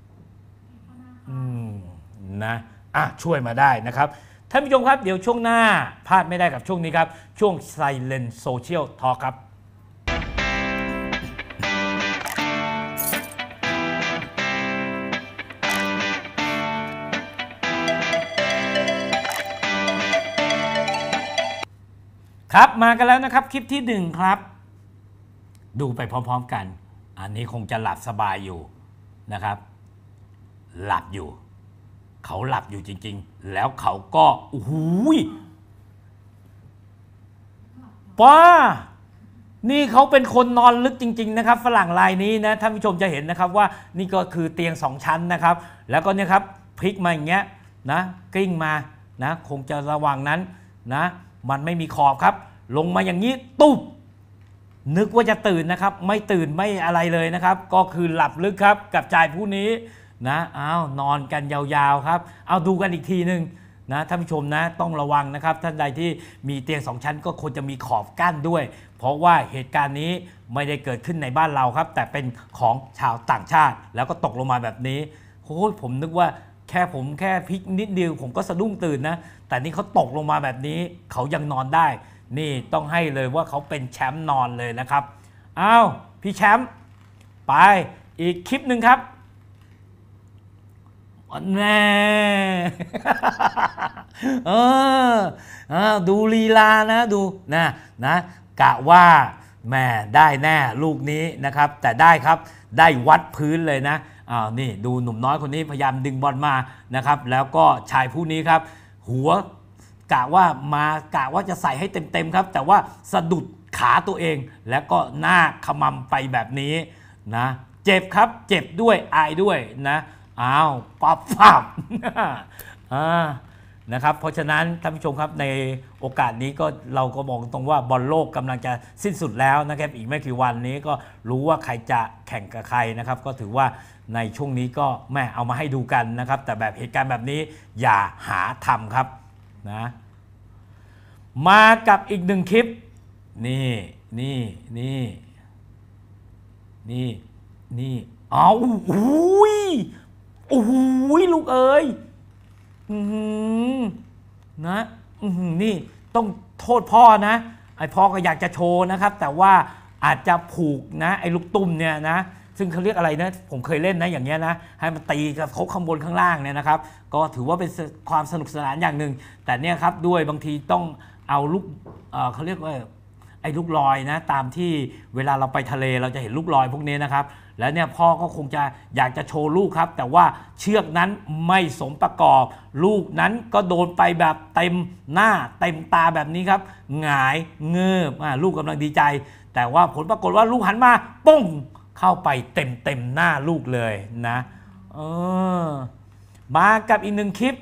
นะช่วยมาได้นะครับท่านผู้ชมครับเดี๋ยวช่วงหน้าพลาดไม่ได้กับช่วงนี้ครับช่วง Silent Social Talk ครับครับมากันแล้วนะครับคลิปที่1ครับดูไปพร้อมๆกันอันนี้คงจะหลับสบายอยู่นะครับหลับอยู่เขาหลับอยู่จริงๆแล้วเขาก็โอ้โหป้านี่เขาเป็นคนนอนลึกจริงๆนะครับฝรั่งรายนี้นะท่านผู้ชมจะเห็นนะครับว่านี่ก็คือเตียง2 ชั้นนะครับแล้วก็เนี่ยครับพลิกมาอย่างเงี้ยนะกลิ้งมานะคงจะระวังนั้นนะมันไม่มีขอบครับลงมาอย่างนี้ตุ๊บนึกว่าจะตื่นนะครับไม่ตื่นไม่อะไรเลยนะครับก็คือหลับลึกครับกับชายผู้นี้นะนอนกันยาวๆครับเอาดูกันอีกทีนึงนะท่านผู้ชมนะต้องระวังนะครับท่านใดที่มีเตียง2 ชั้นก็ควรจะมีขอบกั้นด้วยเพราะว่าเหตุการณ์นี้ไม่ได้เกิดขึ้นในบ้านเราครับแต่เป็นของชาวต่างชาติแล้วก็ตกลงมาแบบนี้โอ้ยผมนึกว่าแค่พลิกนิดเดียวผมก็สะดุ้งตื่นนะแต่นี่เขาตกลงมาแบบนี้เขายังนอนได้นี่ต้องให้เลยว่าเขาเป็นแชมป์นอนเลยนะครับพี่แชมป์ไปอีกคลิปหนึ่งครับแน่ดูลีลานะดูนะกะว่าแม่ได้แน่ลูกนี้นะครับแต่ได้ครับได้วัดพื้นเลยนะนี่ดูหนุ่มน้อยคนนี้พยายามดึงบอลมานะครับแล้วก็ชายผู้นี้ครับหัวกะว่าจะใส่ให้เต็มๆครับแต่ว่าสะดุดขาตัวเองแล้วก็หน้าขมำไปแบบนี้นะเจ็บครับเจ็บด้วยอายด้วยนะอ้าวปับนะครับเพราะฉะนั้นท่านผู้ชมครับในโอกาสนี้ก็เราก็บอกตรงว่าบอลโลกกำลังจะสิ้นสุดแล้วนะครับอีกไม่กี่วันนี้ก็รู้ว่าใครจะแข่งกับใครนะครับก็ถือว่าในช่วงนี้ก็แม่เอามาให้ดูกันนะครับแต่แบบเหตุการณ์แบบนี้อย่าหาทำครับนะมากับอีกหนึ่งคลิปนี่เอาอุ้ยลูกเอ๋ยนะนี่ต้องโทษพ่อนะไอพ่อก็อยากจะโชว์นะครับแต่ว่าอาจจะผูกนะไอลูกตุ้มเนี่ยนะซึ่งเขาเรียกอะไรนะผมเคยเล่นนะอย่างเงี้ยนะให้มันตีกับเขาข้างบนข้างล่างเนี่ยนะครับก็ถือว่าเป็นความสนุกสนานอย่างหนึ่งแต่เนี่ยครับด้วยบางทีต้องเอาลูกเขาเรียกว่าไอ้ลูกลอยนะตามที่เวลาเราไปทะเลเราจะเห็นลูกลอยพวกนี้นะครับแล้วเนี่ยพ่อก็คงจะอยากจะโชว์ลูกครับแต่ว่าเชือกนั้นไม่สมประกอบลูกนั้นก็โดนไปแบบเต็มหน้าเต็มตาแบบนี้ครับหงายเงือบลูกกำลังดีใจแต่ว่าผลปรากฏว่าลูกหันมาปุ้งเข้าไปเต็มหน้าลูกเลยนะมากับอีกหนึ่งคลิป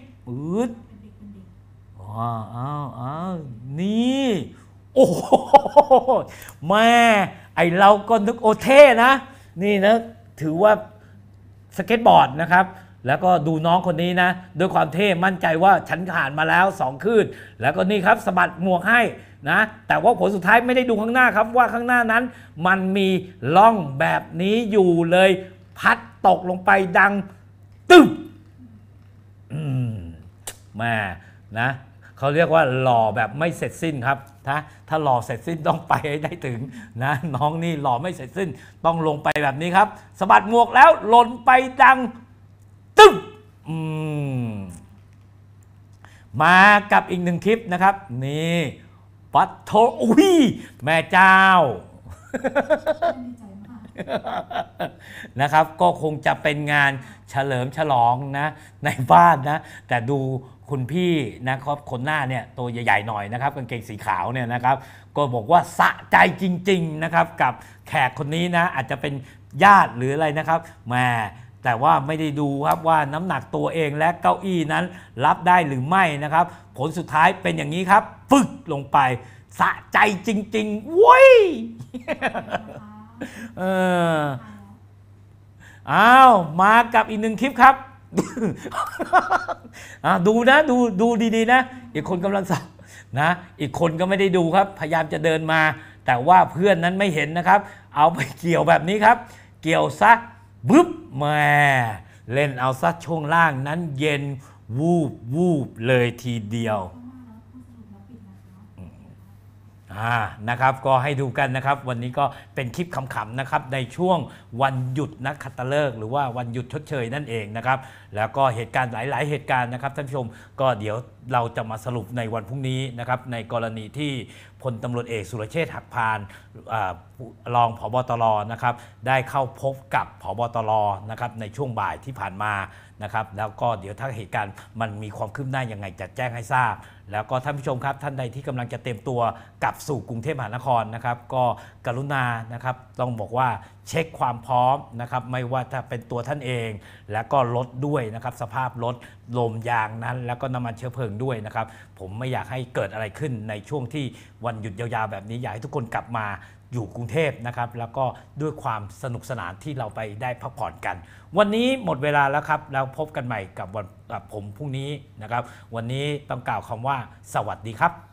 นี่โอ้โหแม่ไอเราก็นึกโอเท่นะนี่นะถือว่าสเก็ตบอร์ดนะครับแล้วก็ดูน้องคนนี้นะด้วยความเท่มั่นใจว่าฉันผ่านมาแล้ว2คืนแล้วก็นี่ครับสะบัดหมวกให้นะแต่ว่าผลสุดท้ายไม่ได้ดูข้างหน้าครับว่าข้างหน้านั้นมันมีร่องแบบนี้อยู่เลยพัดตกลงไปดังตึ้มแม่นะเขาเรียกว่าหล่อแบบไม่เสร็จสิ้นครับถ้าหล่อเสร็จสิ้นต้องไปให้ได้ถึงนะน้องนี่หล่อไม่เสร็จสิ้นต้องลงไปแบบนี้ครับสะบัดหมวกแล้วหล่นไปดังตึ้มมากับอีกหนึ่งคลิปนะครับนี่ปัทโทอุ้ยแม่เจ้า นะครับก็คงจะเป็นงานเฉลิมฉลองนะในบ้านนะแต่ดูคุณพี่นะครับคนหน้าเนี่ยตัวใหญ่ๆหน่อยนะครับกางเกงสีขาวเนี่ยนะครับก็บอกว่าสะใจจริงๆนะครับกับแขกคนนี้นะอาจจะเป็นญาติหรืออะไรนะครับแม่แต่ว่าไม่ได้ดูครับว่าน้ำหนักตัวเองและเก้าอี้นั้นรับได้หรือไม่นะครับผลสุดท้ายเป็นอย่างนี้ครับฟึกลงไปสะใจจริงๆว้ยอ้าวมากับอีกหนึ่งคลิปครับ ดูนะดูดีๆนะอีกคนกำลังสับนะอีกคนก็ไม่ได้ดูครับพยายามจะเดินมาแต่ว่าเพื่อนนั้นไม่เห็นนะครับเอาไปเกี่ยวแบบนี้ครับเกี่ยวซะบึ๊บแม่เล่นเอาซะช่วงล่างนั้นเย็นวูบเลยทีเดียวนะครับก็ให้ดูกันนะครับวันนี้ก็เป็นคลิปขำๆนะครับในช่วงวันหยุดนักขัตฤกษ์หรือว่าวันหยุดชดเชยนั่นเองนะครับแล้วก็เหตุการณ์หลายๆเหตุการณ์นะครับท่านผู้ชมก็เดี๋ยวเราจะมาสรุปในวันพรุ่งนี้นะครับในกรณีที่พลตำรวจเอกสุรเชษฐ์หักพานรองผบ.ตร.นะครับได้เข้าพบกับผบ.ตร.นะครับในช่วงบ่ายที่ผ่านมานะครับแล้วก็เดี๋ยวถ้าเหตุการณ์มันมีความคืบหน้ายังไงจะแจ้งให้ทราบแล้วก็ท่านผู้ชมครับท่านใดที่กำลังจะเตรียมตัวกลับสู่กรุงเทพมหานครนะครับก็กรุณานะครับต้องบอกว่าเช็คความพร้อมนะครับไม่ว่าถ้าเป็นตัวท่านเองแล้วก็รถด้วยนะครับสภาพรถลมยางนั้นแล้วก็น้ำมันเชื้อเพลิงด้วยนะครับผมไม่อยากให้เกิดอะไรขึ้นในช่วงที่วันหยุดยาวๆแบบนี้อยากให้ทุกคนกลับมาอยู่กรุงเทพนะครับแล้วก็ด้วยความสนุกสนานที่เราไปได้พักผ่อนกันวันนี้หมดเวลาแล้วครับแล้วพบกันใหม่กับผมพรุ่งนี้นะครับวันนี้ต้องกล่าวคำว่าสวัสดีครับ